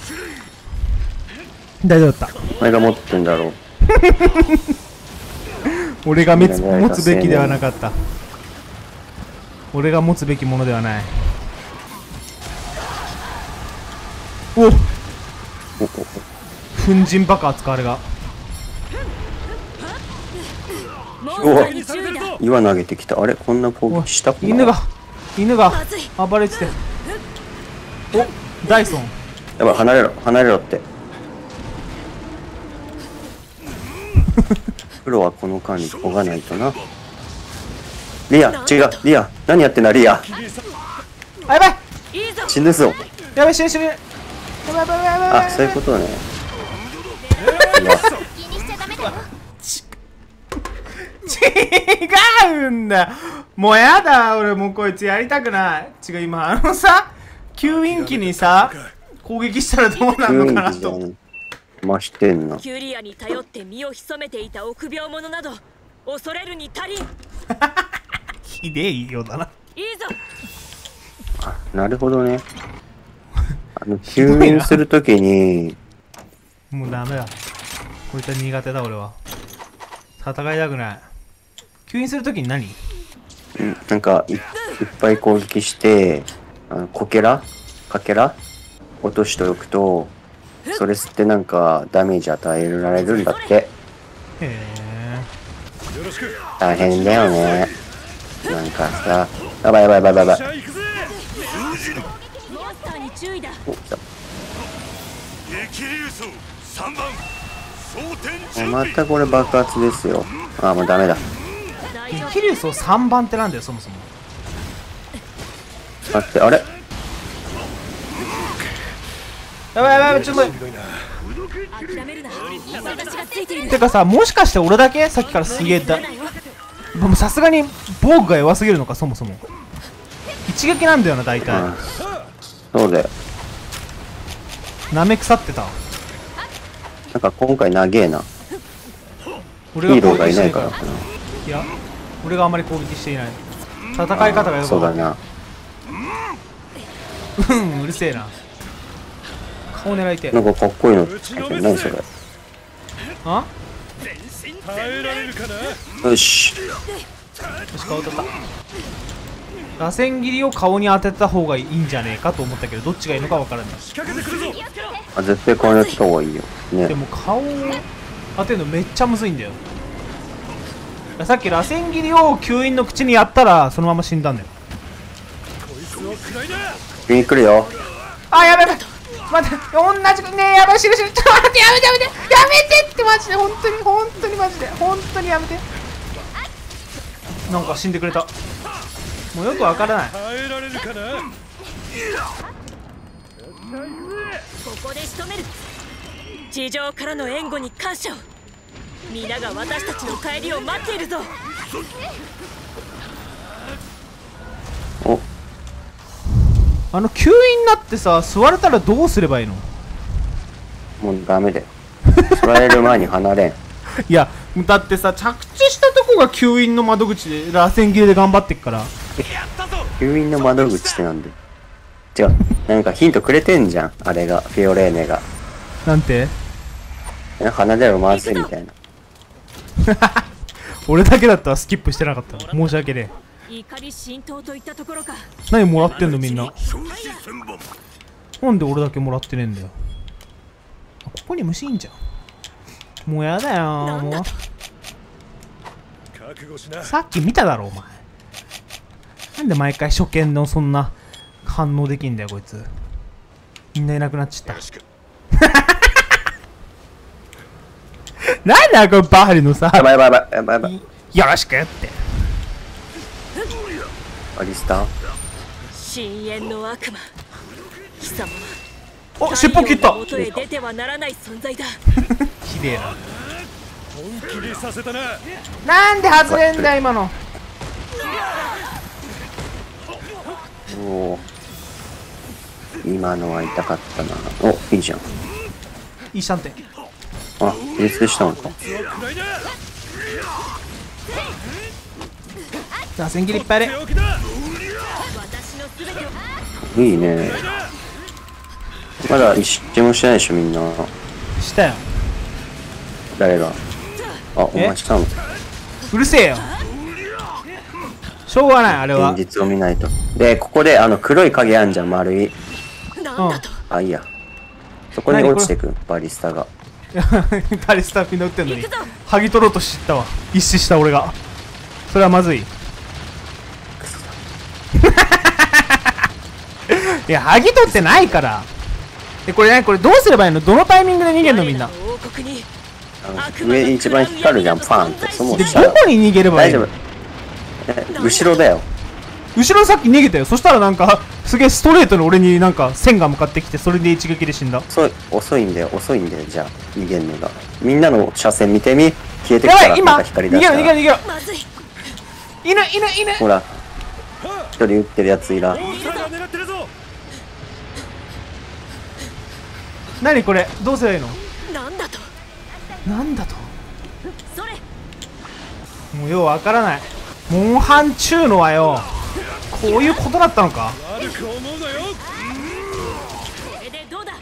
大丈夫だった。
お前が持ってんだろう。
俺が持つべきではなかった。俺が持つべきものではない。おっ、粉塵爆発かあれが。
モンスターに注意だ。
岩投げてきた。あれこんな攻撃したかな。
犬が
まずい。
暴れてて。お、ダイソン。
やばい、離れろ離れろって。黒はこの間に追がないとな。リア違う、リア何やってんだリア。
あ、やばい
いいぞ。
死ぬぞ。
やばい、死ぬ死ぬ。やばいやばいやばいやばい。
あ、そういうことね。
違うんだ。もうやだ、俺もうこいつやりたくない。違う、今さ、吸引機にさ攻撃したらどうなるのかなと。
増してんな。
キュリアに頼って身を潜めていた臆病者など恐れるに足りん。
ひでえようだな。
いいぞ。
なるほどね。吸引するときに
もうダメだ。こいつは苦手だ俺は。戦いたくない。吸引するときに何？
なんかいっぱい攻撃してかけら落としておくと、それ吸ってなんかダメージ与えられるんだって。
へえ。
よろしく。
大変だよね。なんかさ、やばいやばいやばいやばい。
じゃあ行くぜ。
モンスターに注意だ。
お、来た。
激流走3番蒼天
またこれ爆発ですよ。あ、もうダメだ。
大丈夫。
キリウスを3番ってなんだよそもそも。
待って、あれ
やばいやばいやばい、ちょっと待
諦めるな。私がついてい
って。
る。
てかさ、もしかして俺だけさっきからすげえだ。もうさすがに防具が弱すぎるのかそもそも。一撃なんだよな大体。
うん、そうだよ。
なめ腐ってた。
なんか今回長えな。
俺
ヒーローがい
攻撃してないい
なからかな。
いや、俺があまり攻撃していない。戦い方がよく
そうだ
わかんない。
な。
うん、うるせえな。顔狙いて
なんかかっこいいの。何それ。
あ
耐えられるかな。
よし。
よし、顔当たった。螺旋切りを顔に当てた方がいいんじゃねえかと思ったけど、どっちがいいのかわからない。
仕掛けてくるぞ。
あ、絶対こうやった方がいいよ。ね
で。も顔を当てるのめっちゃむずいんだよ。さっき螺旋切りを吸引の口にやったらそのまま死んだんだよ。
こいつを食らいな。
次来るよ。
あ、やべやべ、待って、同じくねえ、やばい、死ぬ死ぬ、ちょっと待って、やめてやめてやめてって、マジで、本当にマジで、本当にやめて。なんか死んでくれた。もうよくわからない。
耐えられるかな。
ここで仕留める。地上からの援護に感謝を。皆が私たちの帰りを待っているぞ。
お、
吸引になってさ、座れたらどうすればいいの？
もうダメだよ。座れる前に離れん。
いや、だってさ、着地したとこが吸引の窓口で、螺旋切りで頑張ってっから。
吸引の窓口ってなんで。違う、なんかヒントくれてんじゃん、あれが、フィオレーネが。
なんて？
離れろまずいみたいな。
俺だけだったらスキップしてなかった。申し訳ねえ。
怒り浸透といったところか。
何もらってんのみんな。
消死千本。
なんで俺だけもらってねえんだよ。ここに虫いんじゃん。もうやだよー、もう。
覚悟しな。
さっき見ただろお前。なんで毎回初見のそんな反応できんだよこいつ。みんないなくなっちゃった。なんだよこのバーリのさ、
やばいやばいやばいやばい。
よろしくって
アリスター。
深淵の悪魔。貴様は
お、尻尾切った。
太陽の元へ出てはならない存在だ。
ひでえな。
本気にさせたな。
なんで外れんだよ今の。
おお。今のは痛かったな。お、いいじゃん。
いいシャンテン。
あ、リスしたのか。
螺旋切りいっぱいで。
私の全てを。
いいね。まだ一瞬もしてないでしょみんな。
したよ。
誰が。あ、お前したの。
うるせえよ。しょうがないあれは。
現実を見ないと。で、ここで黒い影あんじゃん、丸い。
なんだと。
あ、いいや。そこに落ちてくバリスタが。
バリスタみんな打ってんのに
行くぞ。
剥ぎ取ろうとしてたわ。一死した俺が。それはまずい。いや剥ぎ取ってないから。これね、これどうすればいいの？どのタイミングで逃げるのみんな。
王国に
上一番光るじゃん、パーンって。その
で、どこに逃げればいいの？
大丈夫。後ろだよ。
後ろさっき逃げたよ。そしたらなんかすげえストレートに俺になんか線が向かってきて、それで一撃で死んだ。
遅いんだよ、じゃあ逃げんのが。みんなの車線見てみ。消えてきたらなんか光出したら。
逃げろ。
まずい。
犬。
ほら、一人撃ってるやついら。
狙ってるぞ。
何これ、どうすればいいの？
なんだと。それ。
もうようわからない。モンハン中のはよ、こういうことだったのか。
悪く思うなよ。
これでどうだ。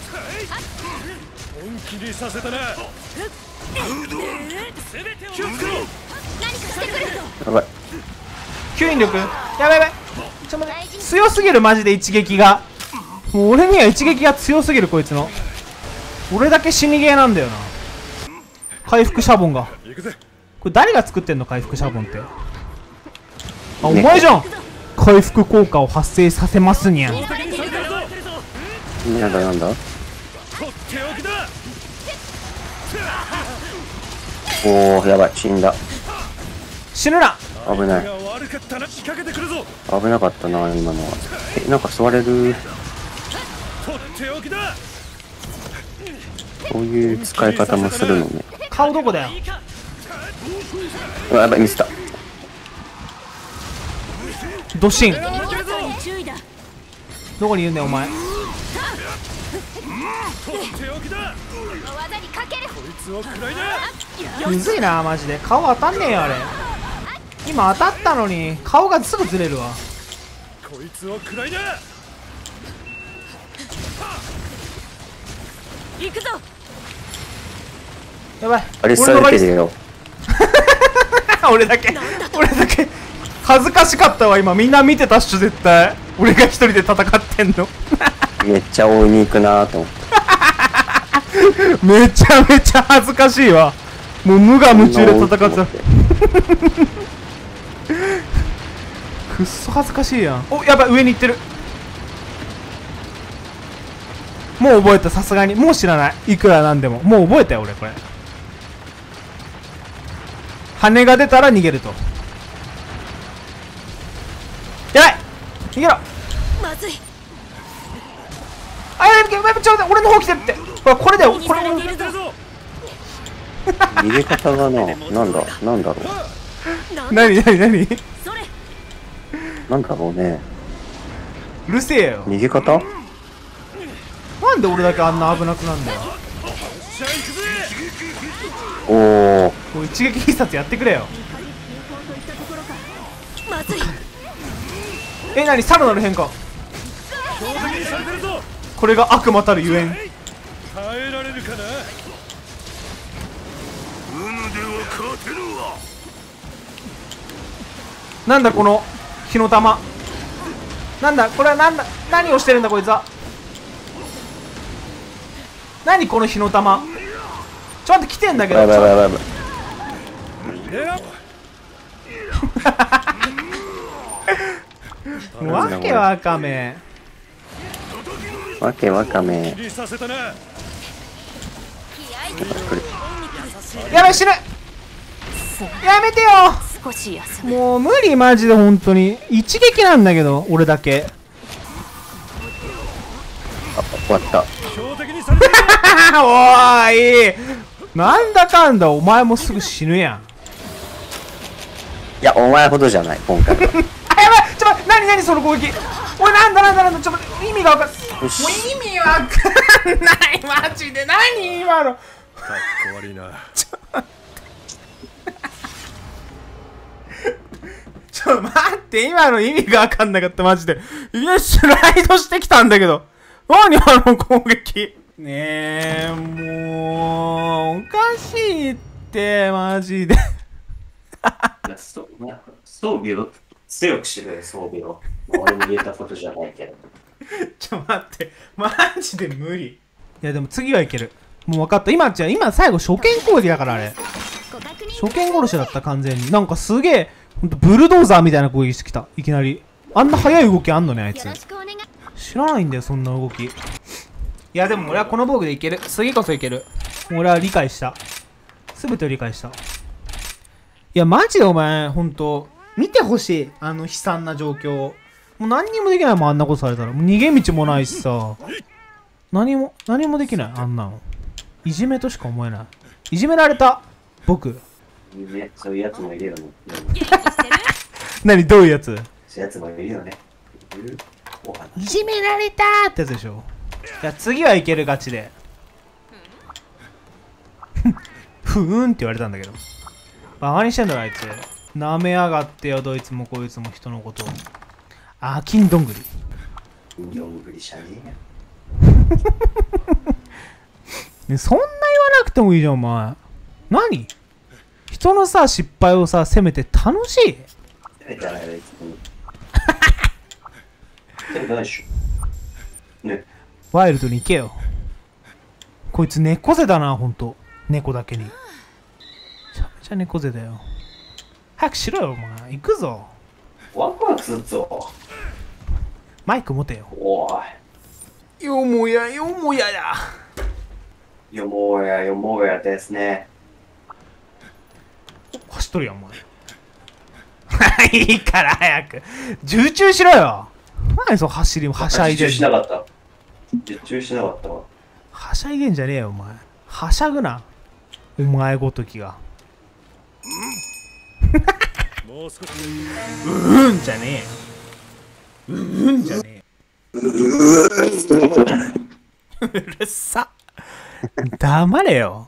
本気にさせたな。気をつけろ。
何かしてくるぞ。
やばい。
吸引力やばい。ちょっと待って、強すぎるマジで一撃が。もう俺には一撃が強すぎるこいつの。俺だけ死にゲーなんだよな。回復シャボンが。
行くぜ。
これ誰が作ってんの回復シャボンって。あ、お前じゃん。回復効果を発生させますにゃ。
なんだ。
とっておきだ。
おお、やばい、死んだ。
死ぬな。
危ない。
悪かったな。仕掛けてくるぞ。
危なかったな、今のは。なんか座れる。
とっておきだ。
こういう使い方もするのね。
顔どこだよ。
うわ、やばい、ミスった。
ドシン。
やつに注意だ。
どこにいるんだよお前。
とっておきだ。
技にかける。
こいつを食らいな。
むずいなマジで。顔当たんねえよあれ。今当たったのに顔がすぐずれるわ。
こいつを食らいな。
行くぞ。
やばい。
あれされてるよ。
俺だけ恥ずかしかったわ今。みんな見てたっしょ絶対。俺が一人で戦ってんの。
めっちゃ追いに行くなーと思って。
めちゃめちゃ恥ずかしいわ。もう無我夢中で戦っちゃう。くっそ恥ずかしいやん。お、やばい、上に行ってる。もう覚えた、さすがに。もう知らない。いくらなんでも。もう覚えたよ、俺、これ。羽が出たら逃げると。やばい逃げろ。
まずい。
あ、やばい、やばい、ちょっと待って、俺の方来てるって。ほら、これだよ、これ。
逃げ方がな、なんだろう。
何
それ。
なんだろうね。
うるせえよ。
逃げ方？
なんで俺だけあんな危なくなんだよ。
おお。
もう一撃必殺やってくれよ。
まずい。
え、なに、さらなる変化。これが悪魔たるゆえん。
耐えられるかな。うぬでは勝てぬわ。
なんだこの火の玉。なんだこれは。なんだ、何をしてるんだこいつは。何この火の玉。ちょっと待って、来てんだけど。
やばいやばいやばい。
わけわかめ。
わけわかめ。
切りさせたな。
やばい、死ぬ。やめてよ。
少し休む。
もう無理、マジで本当に。一撃なんだけど、俺だけ。
あ、終わった。
標的にされてる。
おーい。なんだかんだ、お前もすぐ死ぬやん。
いや、お前ほどじゃない、今回は。
あ、やばい、ちょっと待って、何その攻撃。おい、なんだ、ちょっと意味がわかんない。もう意味わかんない、マジで。何今の。
かっこ悪いな。
ちょっと待って、今の意味がわかんなかった、マジで。いや、スライドしてきたんだけど。何あの攻撃。ねえ、もう、おかしいって、マジで。
装備を強くしろよ、装備を。俺も言えたことじゃないけど。
ちょっと待って、マジで無理。いや、でも次はいける。もう分かった。今最後初見攻撃だから、あれ。初見殺しだった、完全に。なんかすげえ、ほんとブルドーザーみたいな攻撃してきた。いきなり。あんな速い動きあんのね、あいつ。知らないんだよ、そんな動き。いや、でも俺はこの防具でいける。次こそいける。俺は理解した。すべてを理解した。いや、マジでお前、ほんと、見てほしい。あの悲惨な状況。もう何にもできないもん、あんなことされたら。もう逃げ道もないしさ。何もできない、あんなの。いじめとしか思えない。いじめられた。僕。
ね、そういうやつもいるよね。
何、どういうやつ？
そういうやつもいるよね。
いじめられたーってやつでしょ。いや、次はいける、ガチで。ふーんって言われたんだけど。バカにしてんだろ、あいつ。なめやがってよ、どいつもこいつも人のことを。あ、金どんぐり。
金どんぐりじゃねえよ。
ね、そんな言わなくてもいいじゃん、お前。何？人のさ、失敗をさ、責めて楽しい？
じゃないよ、いつも。ないでしょ。ね。
ワイルドに行けよ。こいつ猫背だな、ほんと。猫だけに。めちゃめちゃ猫背だよ。早くしろよ、お前。行くぞ。
ワクワクするぞ。
マイク持てよ。
おい。
よもやよもやだ。
よもやよもやですね。
走っとるやん、お前。いいから早く。集中しろよ。何その走りもはしゃいでんの。
集中しなかった。集中しなかったわ。
はしゃいでんじゃねえよ、お前。はしゃぐな。お前ごときが。
もう少し。
じゃねえよ。じゃねえよ。うるさ。黙れよ。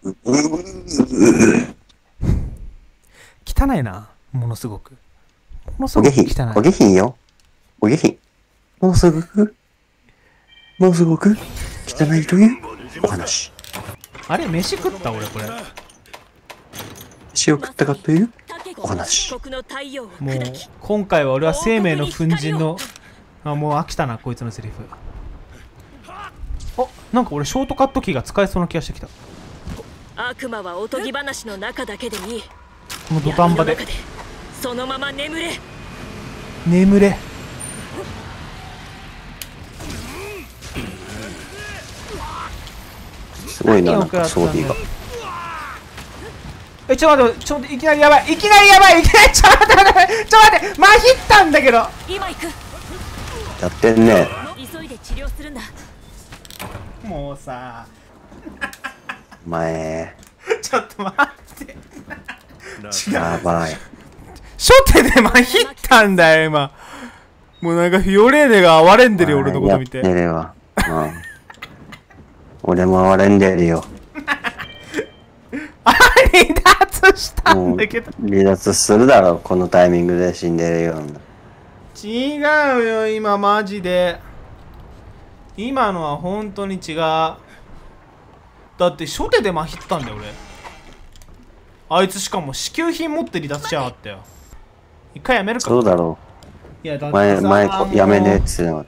汚いな。ものすごく。ものすごく汚い。
お下品よ。お下品。ものすごく汚いというお話。
あれ飯食った俺これ。
飯を食ったかというお
お
話。
国の太陽を
もう
砕き
今回は俺は生命の粉塵のもう飽きたなこいつのセリフ。あ、なんか俺ショートカットキーが使えそうな気がしてきた。
悪魔はおとぎ話の中だけでいい。
この土壇場で
闇の中そのまま眠れ。
眠れ。
すごいな、なんか装備が。
ちょっと待って、ちょっと待って、いきなりやばい、いきなりやばい、いきなり、ちょっと待って、ちょっと待って、まひったんだけど。
今行く。
やってんね。
急いで治療するんだ。
もうさ、
お前、
ちょっと待って。
やばい。
初手でまひったんだよ、今。もうなんかフィオレーネが哀れんでるよ、俺のこと見て。
やってるわ。うん。俺も哀れんでるよ。
離脱したんだけど。
離脱するだろ、このタイミングで死んでるような。
違うよ、今マジで。今のは本当に違う。だって初手でまひったんだよ、俺。あいつしかも支給品持って離脱しやがったよ。一回やめるか。
そうだろ
いや、だっ
う。
てさ
前、やめねえっつってなかった。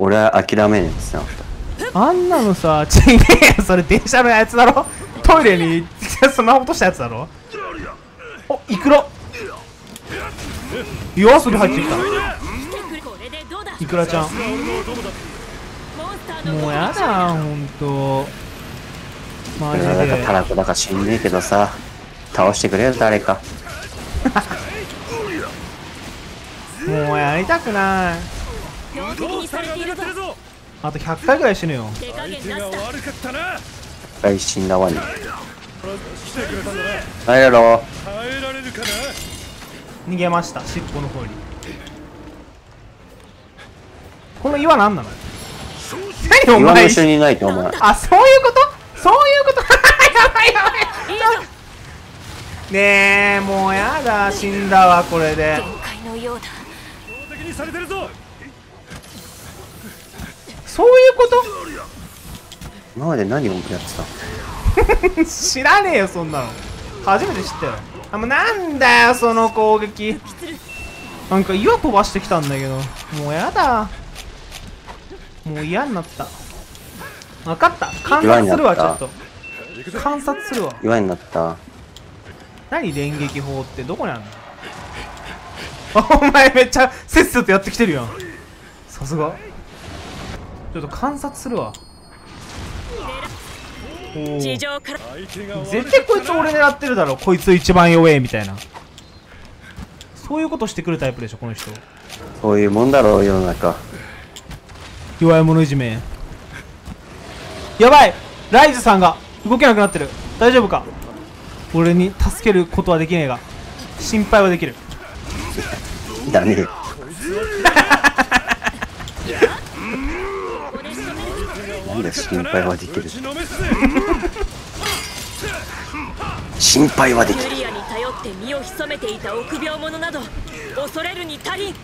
俺は諦めねえっつってなかった。
あんなのさ、ちげえよ、それ電車のやつだろ。トイレにスマホ落としたやつだろ。お、イクラ。夜遊び入ってきた。
これでどうだ。
イクラちゃん。
モンスターの
もうやだ、ほんと。マジ
俺はだから
で。
タラコだか死んねえけどさ、倒してくれよ、誰か。
もうやりたくない。
標的にされているぞ。
あと100回ぐらい死ぬよ。
手加減なしだ。
悪かったな。
一回死んだワニ。帰れろ。
耐えられるかな。
逃げました、尻尾の方に。この岩なんなの。何お前。
岩の一緒にいないとお前。
あ、そういうこと、そういうこと。やばいやばい。ねえ、もうやだ、死んだわこれで。
限界のようだ。
標的にされてるぞ。
そういうこと。
今まで何をやってたの？
知らねえよそんなの。初めて知ったよ。あ、もうなんだよその攻撃。なんか岩飛ばしてきたんだけど、もうやだ。もう嫌になった。分かった、観察するわ。ちょっと観察するわ。
岩になった。
何連撃砲ってどこにあるの。お前めっちゃせっせとやってきてるやん。さすが。ちょっと観察するわ。おー、
地上から
絶対こいつ俺狙ってるだろ。こいつ一番弱えみたいな。そういうことしてくるタイプでしょこの人。
そういうもんだろう、世の中。
弱い者いじめ。やばい、ライズさんが動けなくなってる。大丈夫か。俺に助けることはできねえが心配はできる。
だね。なんで心配はできる。心配はできる。
ユリアに頼って身を潜めていた臆病者など恐れるに足りん。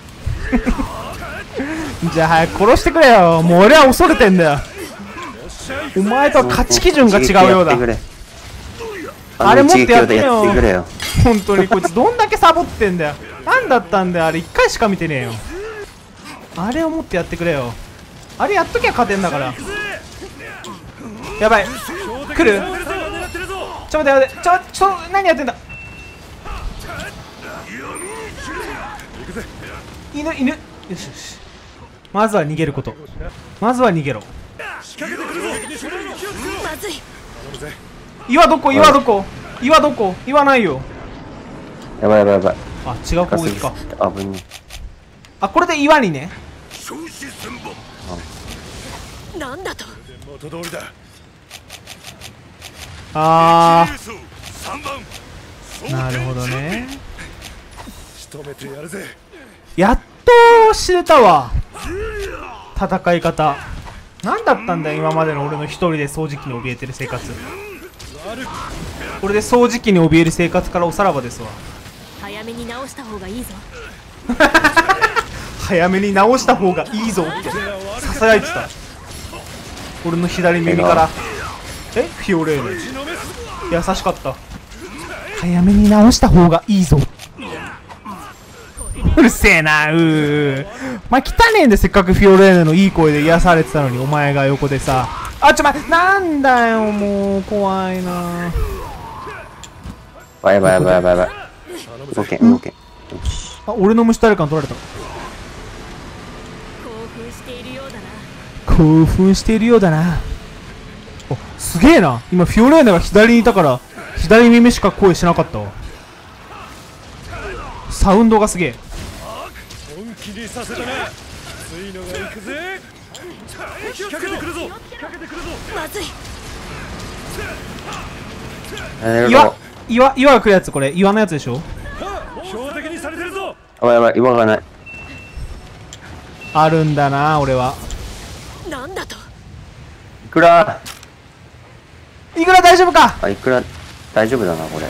じゃあ早く殺してくれよ。もう俺は恐れてんだよ。お前とは価値基準が違うようだ。あれ持ってやってよ。本当にこいつどんだけサボってんだよ。何だったんだよあれ。1回しか見てねえよ。あれを持ってやってくれよ。あれやっときゃ勝てんだから。やばい、来る。ちょ待って待って、何やってんだ。犬よしよし。まずは逃げること。まずは逃げろ。
まずい。
岩どこ、岩どこ、岩どこ、岩ないよ。
やばいやばいやばい。
あ、違う攻撃か。
危ね
あ、これで岩にね。
なんだと。
元通りだ。
あ
3番。
ー、なるほどね。
仕留めてやるぜ。
やっと知れたわ、戦い方。何だったんだよ今までの俺の一人で掃除機に怯えてる生活。これで掃除機に怯える生活からおさらばですわ。
早めに直した方がいいぞ。
早めに直した方がいいぞってささやいてた俺の左耳から。 フィオレーヌ優しかった。早めに直した方がいいぞ。うるせえな。お前汚ねえんで、せっかくフィオレーヌのいい声で癒されてたのに、お前が横でさ、あ、なんだよ、もう怖いな。
やばい。動けん。
あ、俺の虫誰かに取られた。
興奮しているようだな。
興奮しているようだな。あ、すげえな。今フィオレーヌが左にいたから左耳しか声しなかったわ。サウンドがすげえ。
本気にさせたな。ついのが行くぜ。仕掛けてくるぞ。
まずい。
岩が来るやつ、これ岩のやつでしょ。
標的にされてるぞ。
やばい、岩がない。
あるんだな、俺は。
なんだと。
いくら
大丈夫か。
いくら大丈夫だな、これ。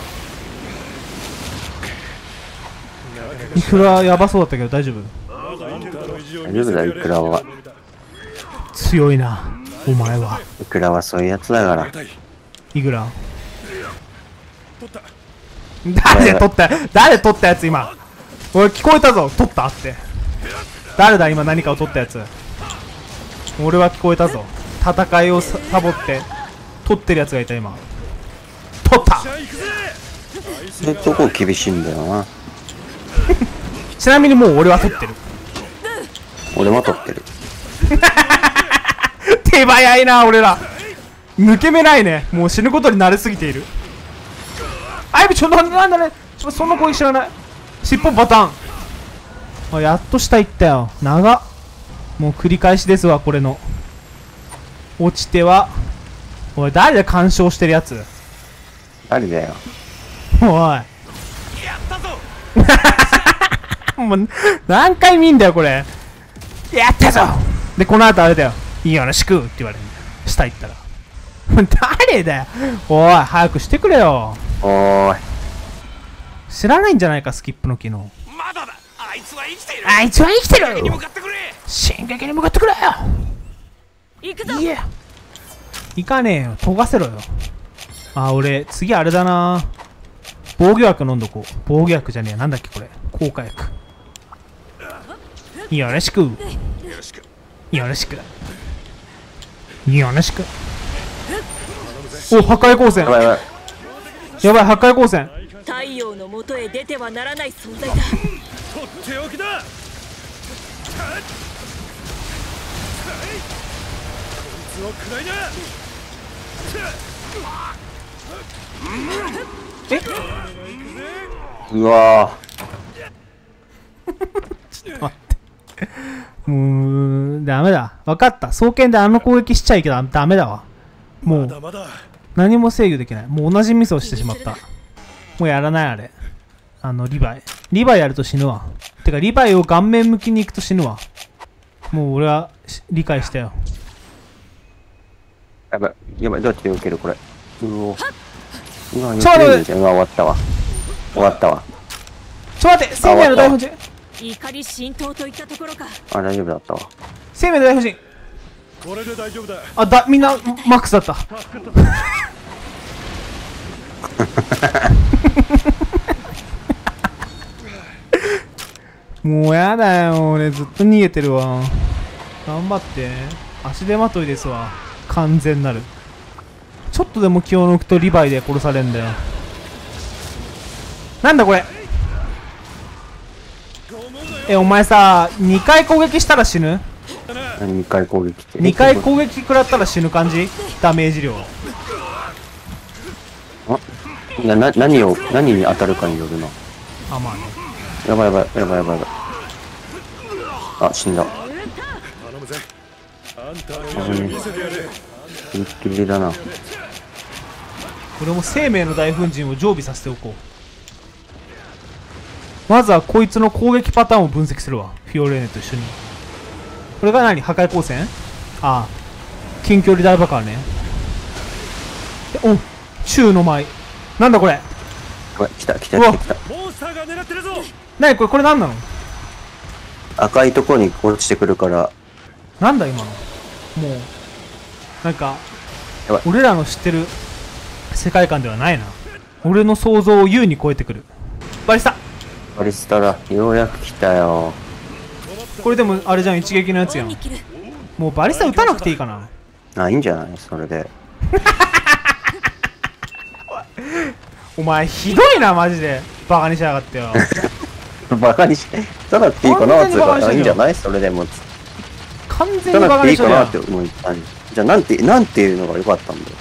いくらやばそうだったけど大丈夫。
大丈夫だ、いくらは。
強いな、お前は。
いくらはそういうやつだから。
いくら誰取ったやつ今。俺聞こえたぞ、取ったって。誰だ今何かを取ったやつ。俺は聞こえたぞ。戦いをサボって取ってるやつがいた今。取った。
そういうとこ厳しいんだよな。
ちなみにもう俺は取ってる。
俺も取ってる。
手早いな俺ら。抜け目ないね。もう死ぬことに慣れすぎている。なんだね。そんな攻撃知らない。尻尾パターン。あ、やっと下行ったよ。長っ。もう繰り返しですわ、これの。落ちては。おい、誰で干渉してるやつ。
誰だよ。
おい。やったぞ。もう、何回見んだよ、これ。やったぞ。で、この後あれだよ。よろしくって言われるんだよ。下行ったら。誰だよ。おい、早くしてくれよ。
おーい。
知らないんじゃないか、スキップの機能。
まだだ。あいつは生きている。
あいつは生きてる。
進撃に向かってくれ。
進撃に向かってくれよ。
行くぞ。
いや、行かねえよ。研がせろよ。あ、俺、次あれだな。防御薬飲んどこう。防御薬じゃねえ。なんだっけ、これ。効果薬。よろしく。よろしく。よろしく。よろしく。お、破壊光線。
やばい。
やばい、破壊光線。
太陽の元へ出てはならない存在だ。
とっておきだ。こいつを食らいな。
うわ
もう、ダメだ。分かった。双剣であの攻撃しちゃいけどダメだわ。もう、何も制御できない。もう同じミスをしてしまった。もうやらない、あれ。リヴァイ。リヴァイやると死ぬわ。てか、リヴァイを顔面向きに行くと死ぬわ。もう俺は理解したよ。
やばい、どうやって避けるこれ。うわ、
ちょっと待って。
終わったわ。
ちょっと待って、生命の大本陣。
怒り浸透といったところか。
あ、大丈夫だったわ。
生命の大本陣。
これで大丈夫だ。
あ、みんなマックスだった。もうやだよ、俺ずっと逃げてるわ。頑張って。足手まといですわ。完全なる。ちょっとでも気を抜くとリヴァイで殺されんだよ。なんだこれ。お前さ、2回攻撃したら死ぬ
2回攻撃って。
2回攻撃食らったら死ぬ感じ。ダメージ量。
何に当たるかによるな。
あ、まあね。
やばい。あ、死んだ。
頼むぜ。あんたの見せてやれ。
ギリギリだな。
俺も生命の大粉塵を常備させておこう。まずはこいつの攻撃パターンを分析するわ。フィオレーネと一緒に。これが何？破壊光線？ああ。近距離大爆破ね。お、宙の舞。なんだこれ。
来た。
モンスターが狙ってるぞ。
なにこれ何なの？
赤いところに落ちてくるから。
なんだ今の。もうなんか
やばい。
俺らの知ってる世界観ではないな。俺の想像を優に超えてくる。バリスタ。
バリスタだ。ようやく来たよ。
これでもあれじゃん、一撃のやつやん。もうバリスタ撃たなくていいかな。
あ、いいんじゃないそれで。
お前ひどいなマジで。バカにしやがってよ。
バカにしてただっていいかなっていうか、いいんじゃないそれでも。
完全
た
にバカ
だっていいか
にしとるやん。
なって思ったんじゃあなんていうのが良かったんだよ。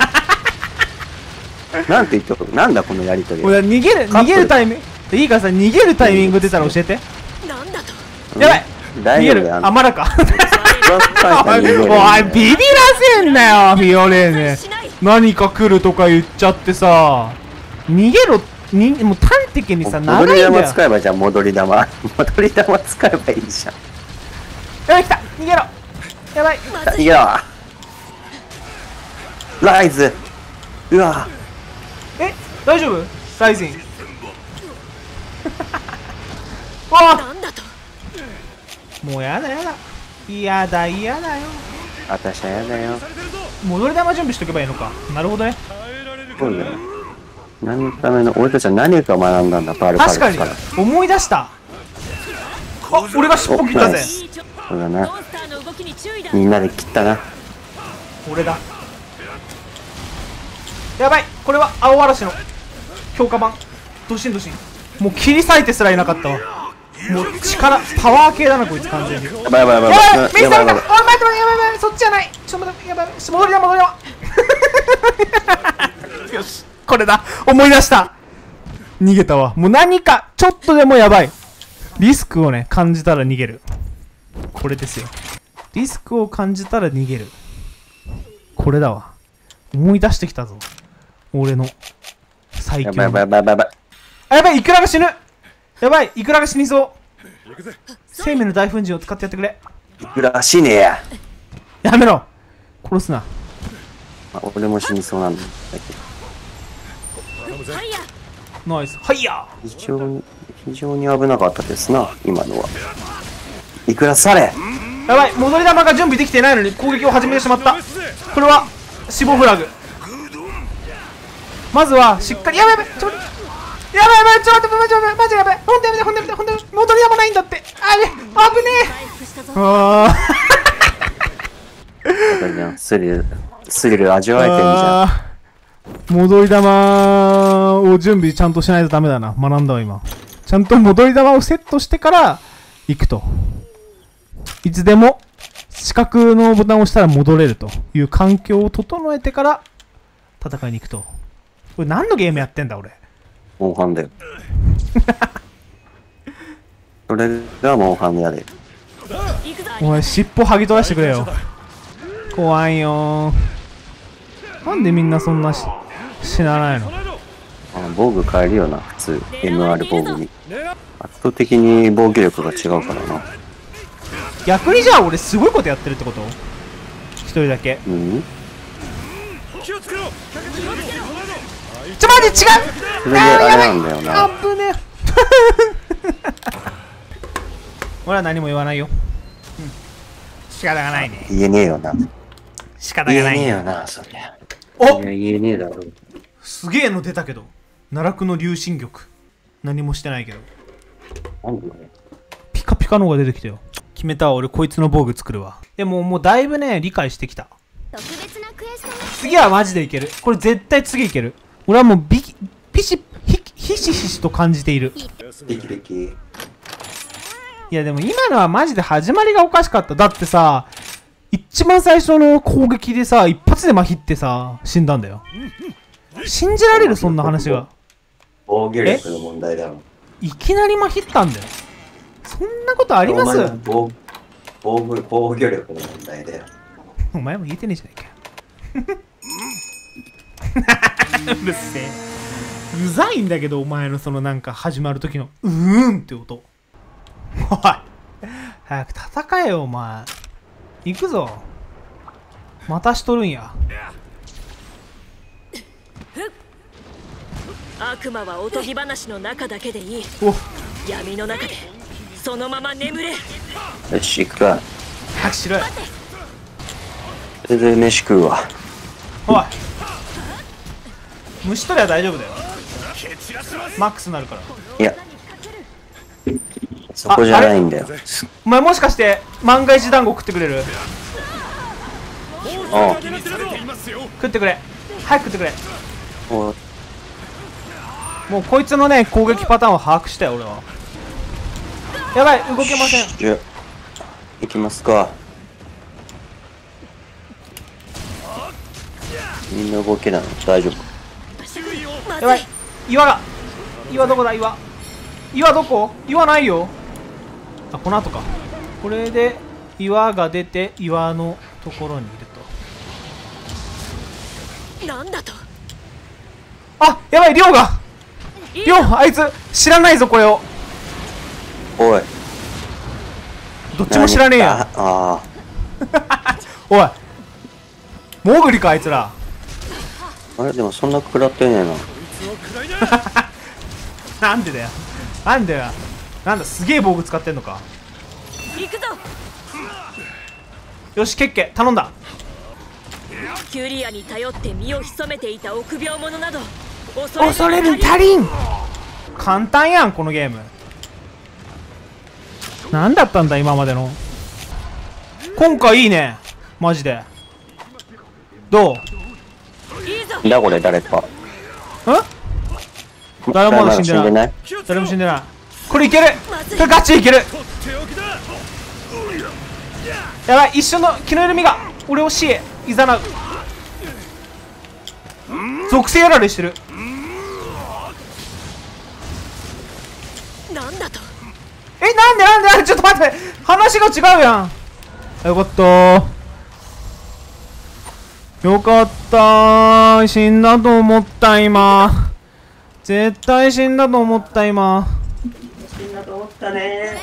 なんて言っとくなんだこのやりとり。
俺逃げるタイミングいいからさ、逃げるタイミング出たら教えて。
なんだと。
やばい、逃げる。
大丈夫やん。
あ、まだか。おい、
お
ビビらせんなよ、フィオレーネ。何か来るとか言っちゃってさ、逃げろ。もう端的にさ、長いん
戻り
だよ。
玉使えばじゃあ戻り玉使えばいいじゃん。
やばい、来た、逃げろ。やばい。
いやライズ。うわ
え、大丈夫ライジン。わあ、
なんだと。
もうやだやだ。嫌だ嫌だよ。
私はやだよ。
戻り玉準備しとけばいいのか。なるほどね。
そうだよ。何のための俺たちは何か学んだんだパルパル
確かに
から。
思い出した。あ、俺が尻尾切ったぜ。
そうだな。
モンスターの動きに注意だ。
みんなで切ったな。
俺だ。やばい、これは青嵐の強化版。ドシンドシン。もう切り裂いてすらいなかったわ。もう力パワー系だなこいつ完全に。やばい
やばいやばいやばい
やばい、メイさ
やばいやばい
んだ。おい、待って待って、やばいやばい、そっちじゃない。ちょっと待って、やばい、戻りだ戻りだ。よし、これだ。思い出した。逃げたわ。もう何かちょっとでもやばいリスクをね感じたら逃げる。これですよ。リスクを感じたら逃げる。これだわ。思い出してきたぞ。俺の最強の。
やばいやばいやばいやばい。
あ、やばい、イクラが死ぬ。やばい、イクラが死にそう。生命の大粉塵を使ってやってくれ。
いくら死ねえや。
やめろ。殺すな。
まあ俺も死にそうなんだけど。
はいや。
ナイス。はいや
非常に危なかったですな今のは。いくらされ。
やばい、戻り玉が準備できてないのに攻撃を始めてしまった。これは死亡フラグ。まずはしっかり。やばいやばい、ちょっと待って。やばいやばい、ちょっと待って、マジやばい。ほんとやめて、ほんとやめて、ほんと戻り玉ないんだって。あれ、危ねえ。あ
スリル味わえてんじゃん。
あー、戻り玉を準備ちゃんとしないとダメだな。学んだわ今。ちゃんと戻り玉をセットしてから行くと。いつでも四角のボタンを押したら戻れるという環境を整えてから戦いに行くと。これ何のゲームやってんだ俺。
モンハンだよ。それがモンハンやで。
お前尻尾剥ぎ取らせてくれよ。怖いよー。なんでみんなそんな死なないの。
防具変えるよな普通 MR 防具に。圧倒的に防御力が違うからな。
逆にじゃあ俺すごいことやってるってこと？一人だけ。
うん。
気をつけろ。
ちょ待って、違う。
それであれなんだよな。
あぶね俺は何も言わないよ。うん、仕方がないね。
言えねえよな。
仕方が
言え
ないね。
ねえよなそりゃ。
お、
いや言えねえだろ。
すげえの出たけど。奈落の流神玉。何もしてないけど。
なんで
ピカピカのが出てきたよ。決めたわ、俺こいつの防具作るわ。でももうだいぶね理解してきた。
特別なクエスト
次はマジでいける。これ絶対次いける。俺はもうひしひしと感じている。
できでき。
いやでも今のはマジで始まりがおかしかった。だってさ、一番最初の攻撃でさ、一発で麻痺ってさ、死んだんだよ。信じられるそんな話が。
防御力の問題だろ。
いきなり麻痺ったんだよ。そんなことあります？
防御力の問題だよ。
お前も言えてねえじゃないか。うるせえ。うざいんだけど、お前のそのなんか始まる時のうーんって音。おい、早く戦えよお前。行くぞ。またしとるんや。
悪魔はおとぎ話の中だけでいい。
お、
闇の中でそのまま眠れ。
よし行くか。
早くしろよ。
それで飯食うわ。
おい虫取りは大丈夫だよ。マックスになるから。
いや、そこじゃないんだよ。
お前もしかして万が一団子食ってくれる？
あ
食ってくれ、早く食ってくれ。
あ、
もうこいつのね攻撃パターンを把握したよ俺は。やばい、動けません。
じゃあ行きますか。みんな動けないの大丈夫？
やばい、岩どこだ？岩どこ？岩ないよ。あ、この後か。これで岩が出て岩のところにいると。
なんだと。
あ、やばい、亮があいつ知らないぞこれを。
おい、
どっちも知らねえや。
ああ
おい、モグリかあいつら。
あれでもそんな食らってねえな。
なんでだよ、なんだすげえ防具使ってんのか。
行くぞ。
よし、ケッケ頼んだ。
キュリアに頼って身を潜めていた臆病者など
恐れるに足りん。簡単やんこのゲーム。何だったんだ今までの。今回いいねマジで。どう？
だこれ誰か。
誰もまだ死んでない。誰も死んでない。これいける。これガチいける。やばい、一緒の気の緩みが俺を死へいざなう。属性やられしてる。
なんだと。
なんでちょっと待って、話が違うやん。よかった死んだと思った今。絶対死んだと思った今。
死んだと思ったね。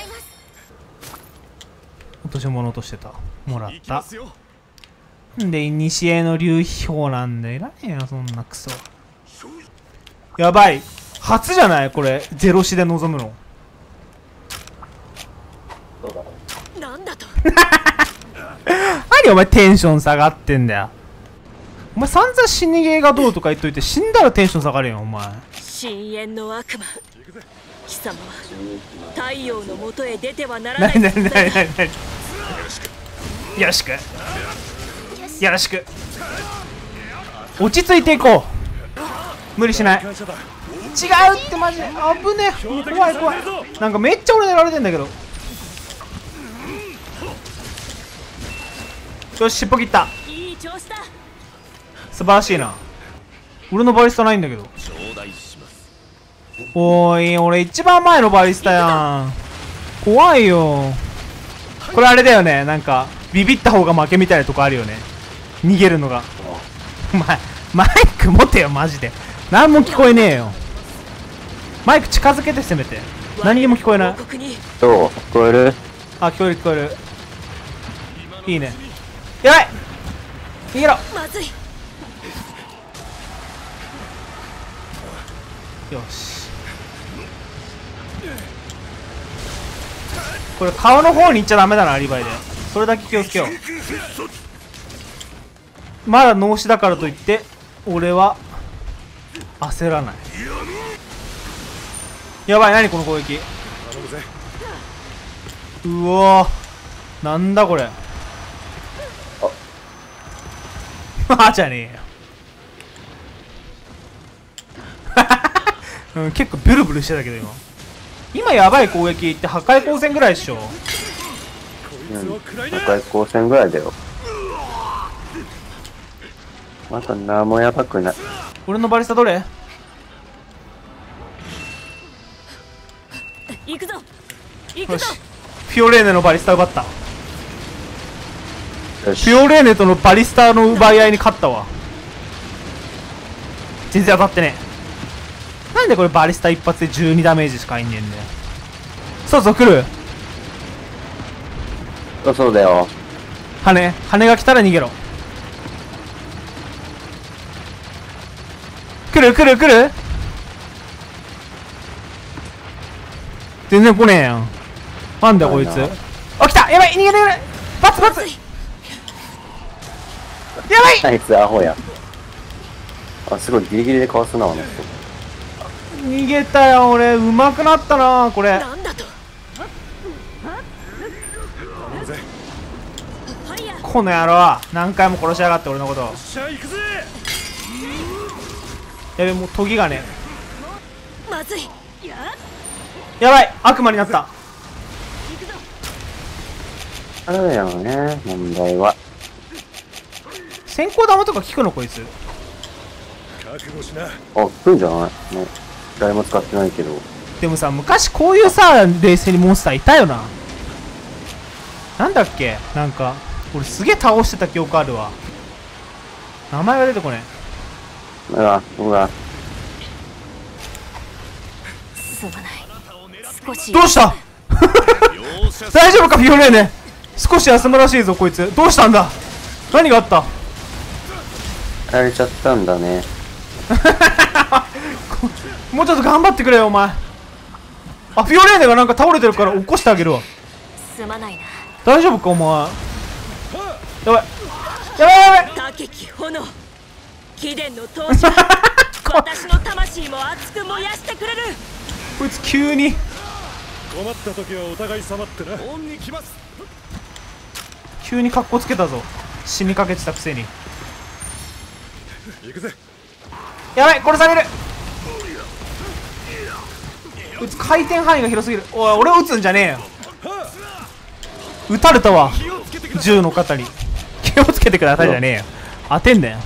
落とし物としてた。もらった。んで、古の流氷なんでいらねえよそんなクソ。やばい、初じゃないこれゼロ死で臨むの。
なんだと。
何お前テンション下がってんだよ。お前散々死にゲーがどうとか言っといて死んだらテンション下がるよお前。
深淵の悪魔、貴様は太陽のもとへ出てはならない。
よろしく落ち着いていこう。無理しない。違うってマジで危ねえ。怖いなんかめっちゃ俺狙われてんだけど。よし、尻尾切った。
いい調子だ。
素晴らしいな。俺のバリスタないんだけど。おーい、俺一番前のバリスタやん。怖いよ。これあれだよね、なんかビビった方が負けみたいなとこあるよね、逃げるのが。お前マイク持てよマジで。何も聞こえねえよ。マイク近づけてせめて。何にも聞こえない。
どう？聞こえる？
あ、聞こえる。いいね。やばい、逃げろ。
まずい。
よし、これ顔の方に行っちゃダメだな、アリバイで。それだけ気をつけよう。まだ脳死だからといって俺は焦らない。やばい、何この攻撃。うわー、なんだこれ。あじゃねえよ。結構ブルブルしてたけど今やばい攻撃って破壊光線ぐらいっしょ。
破壊光線ぐらいだよ。また何もやばくない。
俺のバリスタどれ？
行くぞ。
よし、フィオレーネのバリスタ奪った。
よし、
フィオレーネとのバリスタの奪い合いに勝ったわ。全然当たってねえ。なんでこれバリスタ一発で12ダメージしかいんねんだよ。そう来る。
そうだよ。
羽が来たら逃げろ。来る。全然来ねえやん。なんだよこいつ。あ、来た。やばい、逃げる。バツ。やばい。
あいつアホや。 あ、すごいギリギリでかわすな、あの人。
逃げたよ俺。うまくなったなこれ。
なんだと。
この野郎何回も殺しやがって俺のこと。
しゃ行くぜ。
やべ、もう研ぎがね。
まずい。
やばい、悪魔になった。
あれだよね、問題は。
先行玉とか効くのこいつ。
覚悟しな。
あ、来るんじゃないね。誰も使ってないけど。
でもさ、昔こういうさ、冷静にモンスターいたよな。なんだっけ、なんか俺すげえ倒してた記憶あるわ。名前が出てこね
うわ、うわ。
すまない。少し。
え。どうした大丈夫かフィオレーネ。少し休むらしいぞこいつ。どうしたんだ。何があった。
やられちゃったんだね。
もうちょっと頑張ってくれよお前。あ、フィオレーネがなんか倒れてるから起こしてあげるわ。
すまないな。
大丈夫かお前。やばいやばいやばい。
高き炎、貴殿の闘志は私の魂も熱く燃やしてくれる。
こいつ急に
困った時はお互い様ってな。恩に来ます。
急にカッコつけたぞ。死にかけてたくせに。
行くぜ。
やばい、殺される。こいつ回転範囲が広すぎる。おい、俺を撃つんじゃねえよ。撃たれたわ、銃の肩に。気をつけてくださいじゃねえよ。当てんだよ。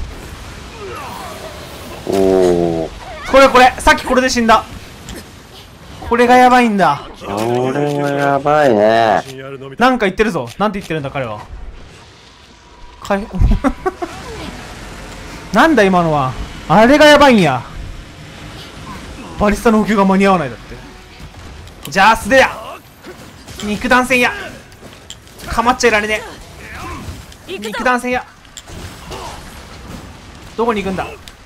おお。
これさっきこれで死んだ。これがやばいんだ。
これはやばいね。
なんか言ってるぞ。なんて言ってるんだ彼は。なんだ今のは。あれがやばいんや。バリスタの補給が間に合わないだって。じゃあ素手や。肉弾戦や。かまっちゃいられねえ。肉弾戦や。どこに行くんだ。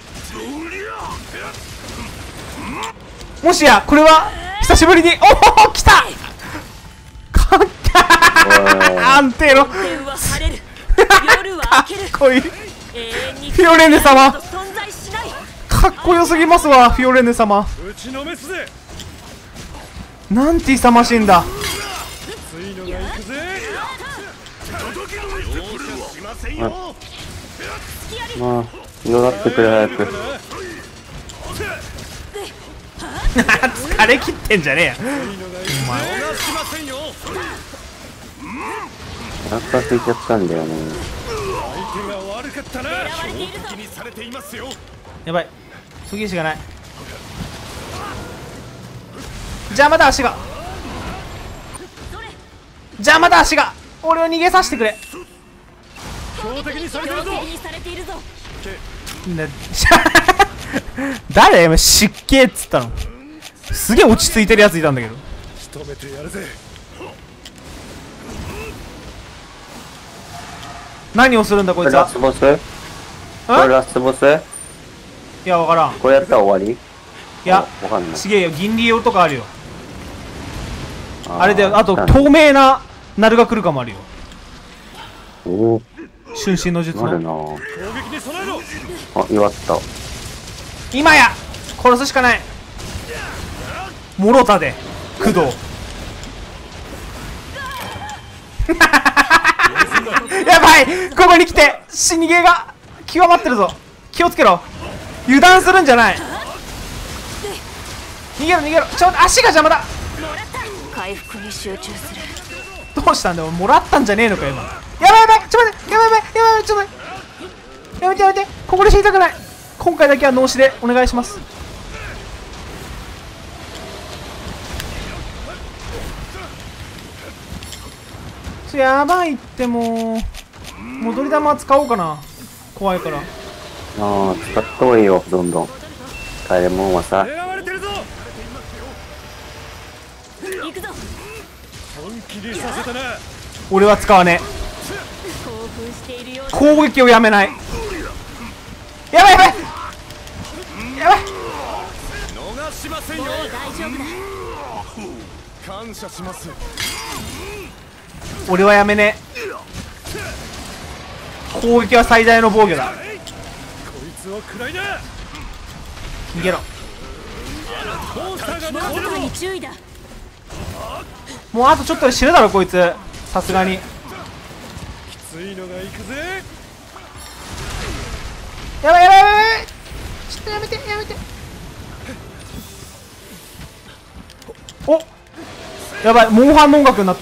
もしやこれは久しぶりに。おお来た。かっ安定の。
天は晴れる。夜は明ける。
かっこいい。
永遠に
フィオレーネ様
存在しない。
かっこよすぎますわフィオレーネ様。
打ちのめすぜ。
なんて勇ましいんだ。
ついのが行くぜ。
まあ、よだってくれ早く。
疲れ切ってんじゃねえよお前。
お腹空いちゃったんだよね。
相手が悪かったな。
やばい、研ぎ石がない。邪魔だ足が。邪魔だ足が。俺を逃げさせてくれ。
標的にされてるぞ。
ね誰今湿気っつったの。すげえ落ち着いてるやついたんだけど。
仕留めてやるぜ。
何をするんだこいつは。
これラスボス？これラスボス？
いや、わからん。
これやったら終わり？
いや、
わかんない。
ちげえよ。銀利用とかあるよ。あれで、
ー
あと透明なナルが来るかもあるよ。
おお。
瞬身の術
なるな。
の。
攻撃に備えろ。
あ、弱った。
今や殺すしかない。諸田で工藤やばい、ここに来て死にゲーが極まってるぞ。気をつけろ。油断するんじゃない。逃げろ逃げろ。足が邪魔だ。
回復に集中する。
どうしたんだよ。もらったんじゃねえのか今。やばいやばい、ちょっと待って、やばいやばいやばい、ちょっと待って、やめてやめて。ここで死にたくない。今回だけは脳死でお願いします。やばいって。もう戻り玉使おうかな。怖いから。
ああ、使った方がいいよ、どんどん。帰れもんはさ。
狙われてるぞ。
行くぞ。
本気にさせたな。
俺は使わね
興奮しているよう
え。攻撃をやめない。やばいやばいやばい。
逃しませんよ。
大丈夫だ。
感謝します。
俺はやめねえ。攻撃は最大の防御だ。
こいつを食らいな。
逃げろ。
モンスターが
モンスターに注意だ。
もうあとちょっとで死ぬだろこいつ、さすがに。
きついのが行くぜ。
やばいやばいやばいやばい、ちょっとやめてやめて。お、やばい、モンハンの音楽になった。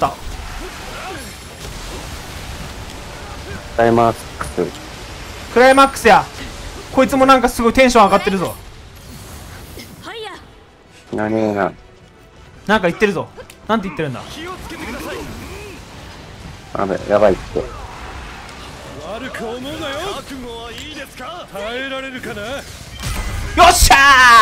クライマックス。
クライマックスや。こいつもなんかすごいテンション上がってるぞ。
はいや。
何えな。
なんか言ってるぞ。なんて言ってるんだ。
やばいって。
悪く思うなよ。覚悟はいいですか。耐えられるかな。
よっしゃ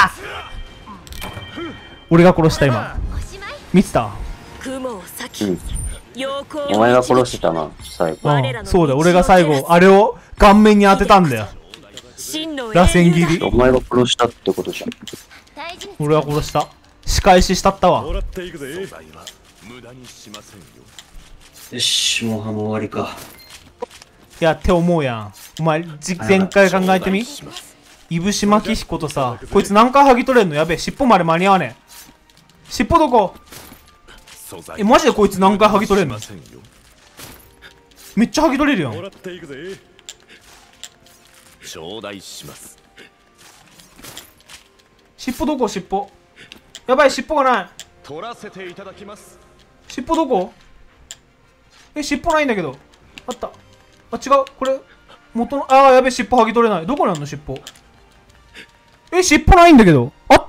ー。俺が殺した今。見てた。
雲を裂
うん。
き、陽光を
お前が殺してたな、最後。
うん、そうだよ、俺が最後あれを顔面に当てたんだよ。
真の
螺旋切り。
お前が殺したってことじゃん。
俺は殺した。仕返ししたったわ。
もらっていくぜ。
よし、もう終わりか。
いやって思うやん。お前前回考えてみ。いぶしまきひことさ、こいつ何回剥ぎ取れんの。やべえ、尻尾まで間に合わねえ。尻尾どこ。マジでこいつ何回剥ぎ取れんの。めっちゃ剥ぎ取れるやん。
もらっていくぜ。
頂戴します。
尻尾どこ。尻尾やばい、尻尾がない。
取らせていただきます。
尻尾どこ。尻尾ないんだけど。あった。あ、違う。これ元の、ああ、やべえ、尻尾剥ぎ取れない。どこにあんの尻尾。尻尾ないんだけど。あった。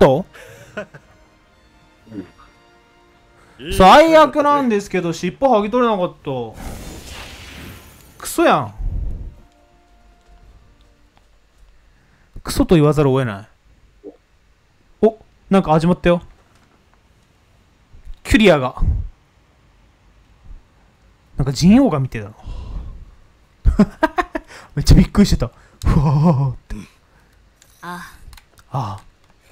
最悪なんですけど、尻尾剥ぎ取れなかった。クソやん。クソと言わざるを得ない。お、なんか始まったよ。キュリアが。なんかジンオウが見てたの。めっちゃびっくりしてた。ふわーって。
あ
ああ。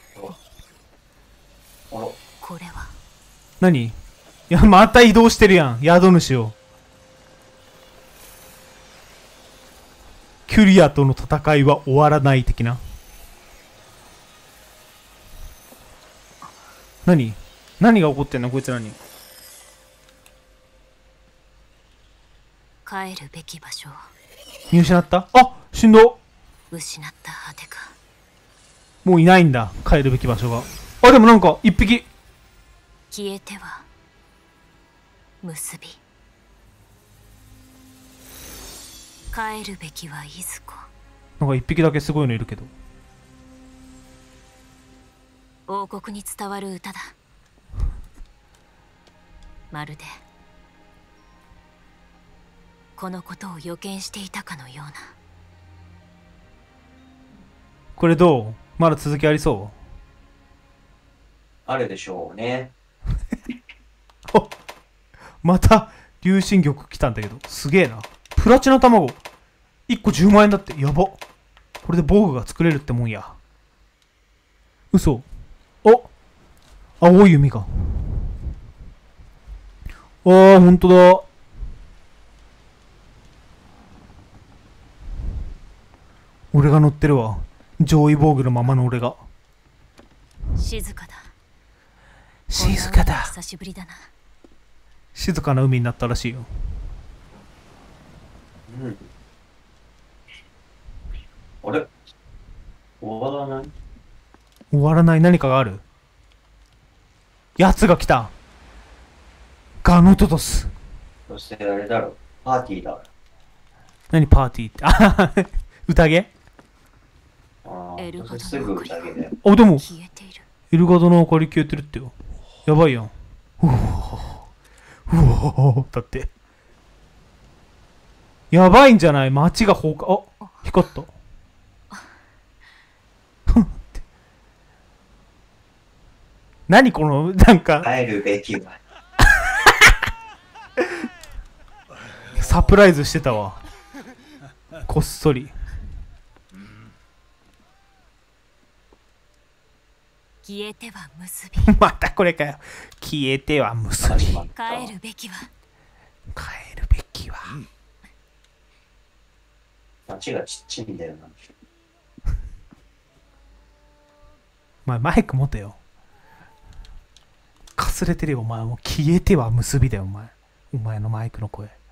これは
何。いや、また移動してるやん、宿主を。キュリアとの戦いは終わらない的な。何が起こってんのこいつらに。
帰るべき場所を
見失った。あ、死んだ。
失った果てか。
もういないんだ、帰るべき場所が。あ、でもなんか一匹。
消えては結び、帰るべきはいずこ。
なんか一匹だけすごいのいるけど。
王国に伝わる歌だ。まるでこのことを予見していたかのような。
これどう。まだ続きありそう。
あるでしょうね。
お、また流神玉来たんだけど、すげえな。プラチナ卵1個10万円だって。やば。これで防具が作れるってもんや。嘘。お、青い弓か。あー、ほんとだ。俺が乗ってるわ。上位防具のままの俺が。
静かだ。
静かだ。
久しぶりだな。
静かな海になったらしいよ。
うん。あれ終わらない。
終わらない何かがある。奴が来た。ガノトトス。
そしてあれだろ。パーティーだ。
何パーティーって。あはは宴。
あ
エルガドの
あ、すぐ宴だよ。
あ、でも
消えている。
エルガドの明かり消えてるってよ。やばいやん。うおーだって。やばいんじゃない。街が崩壊。あ、光った。何この、なんか。
帰るべきは。
サプライズしてたわ。こっそり。
消えては結び、
またこれかよ。消えては結び。
帰るべきは。
帰るべきは。
街がちっちゃいんだよな。
前マイク持てよ。かすれてるよ、お前。もう消えては結びだよ、お前。お前のマイクの声。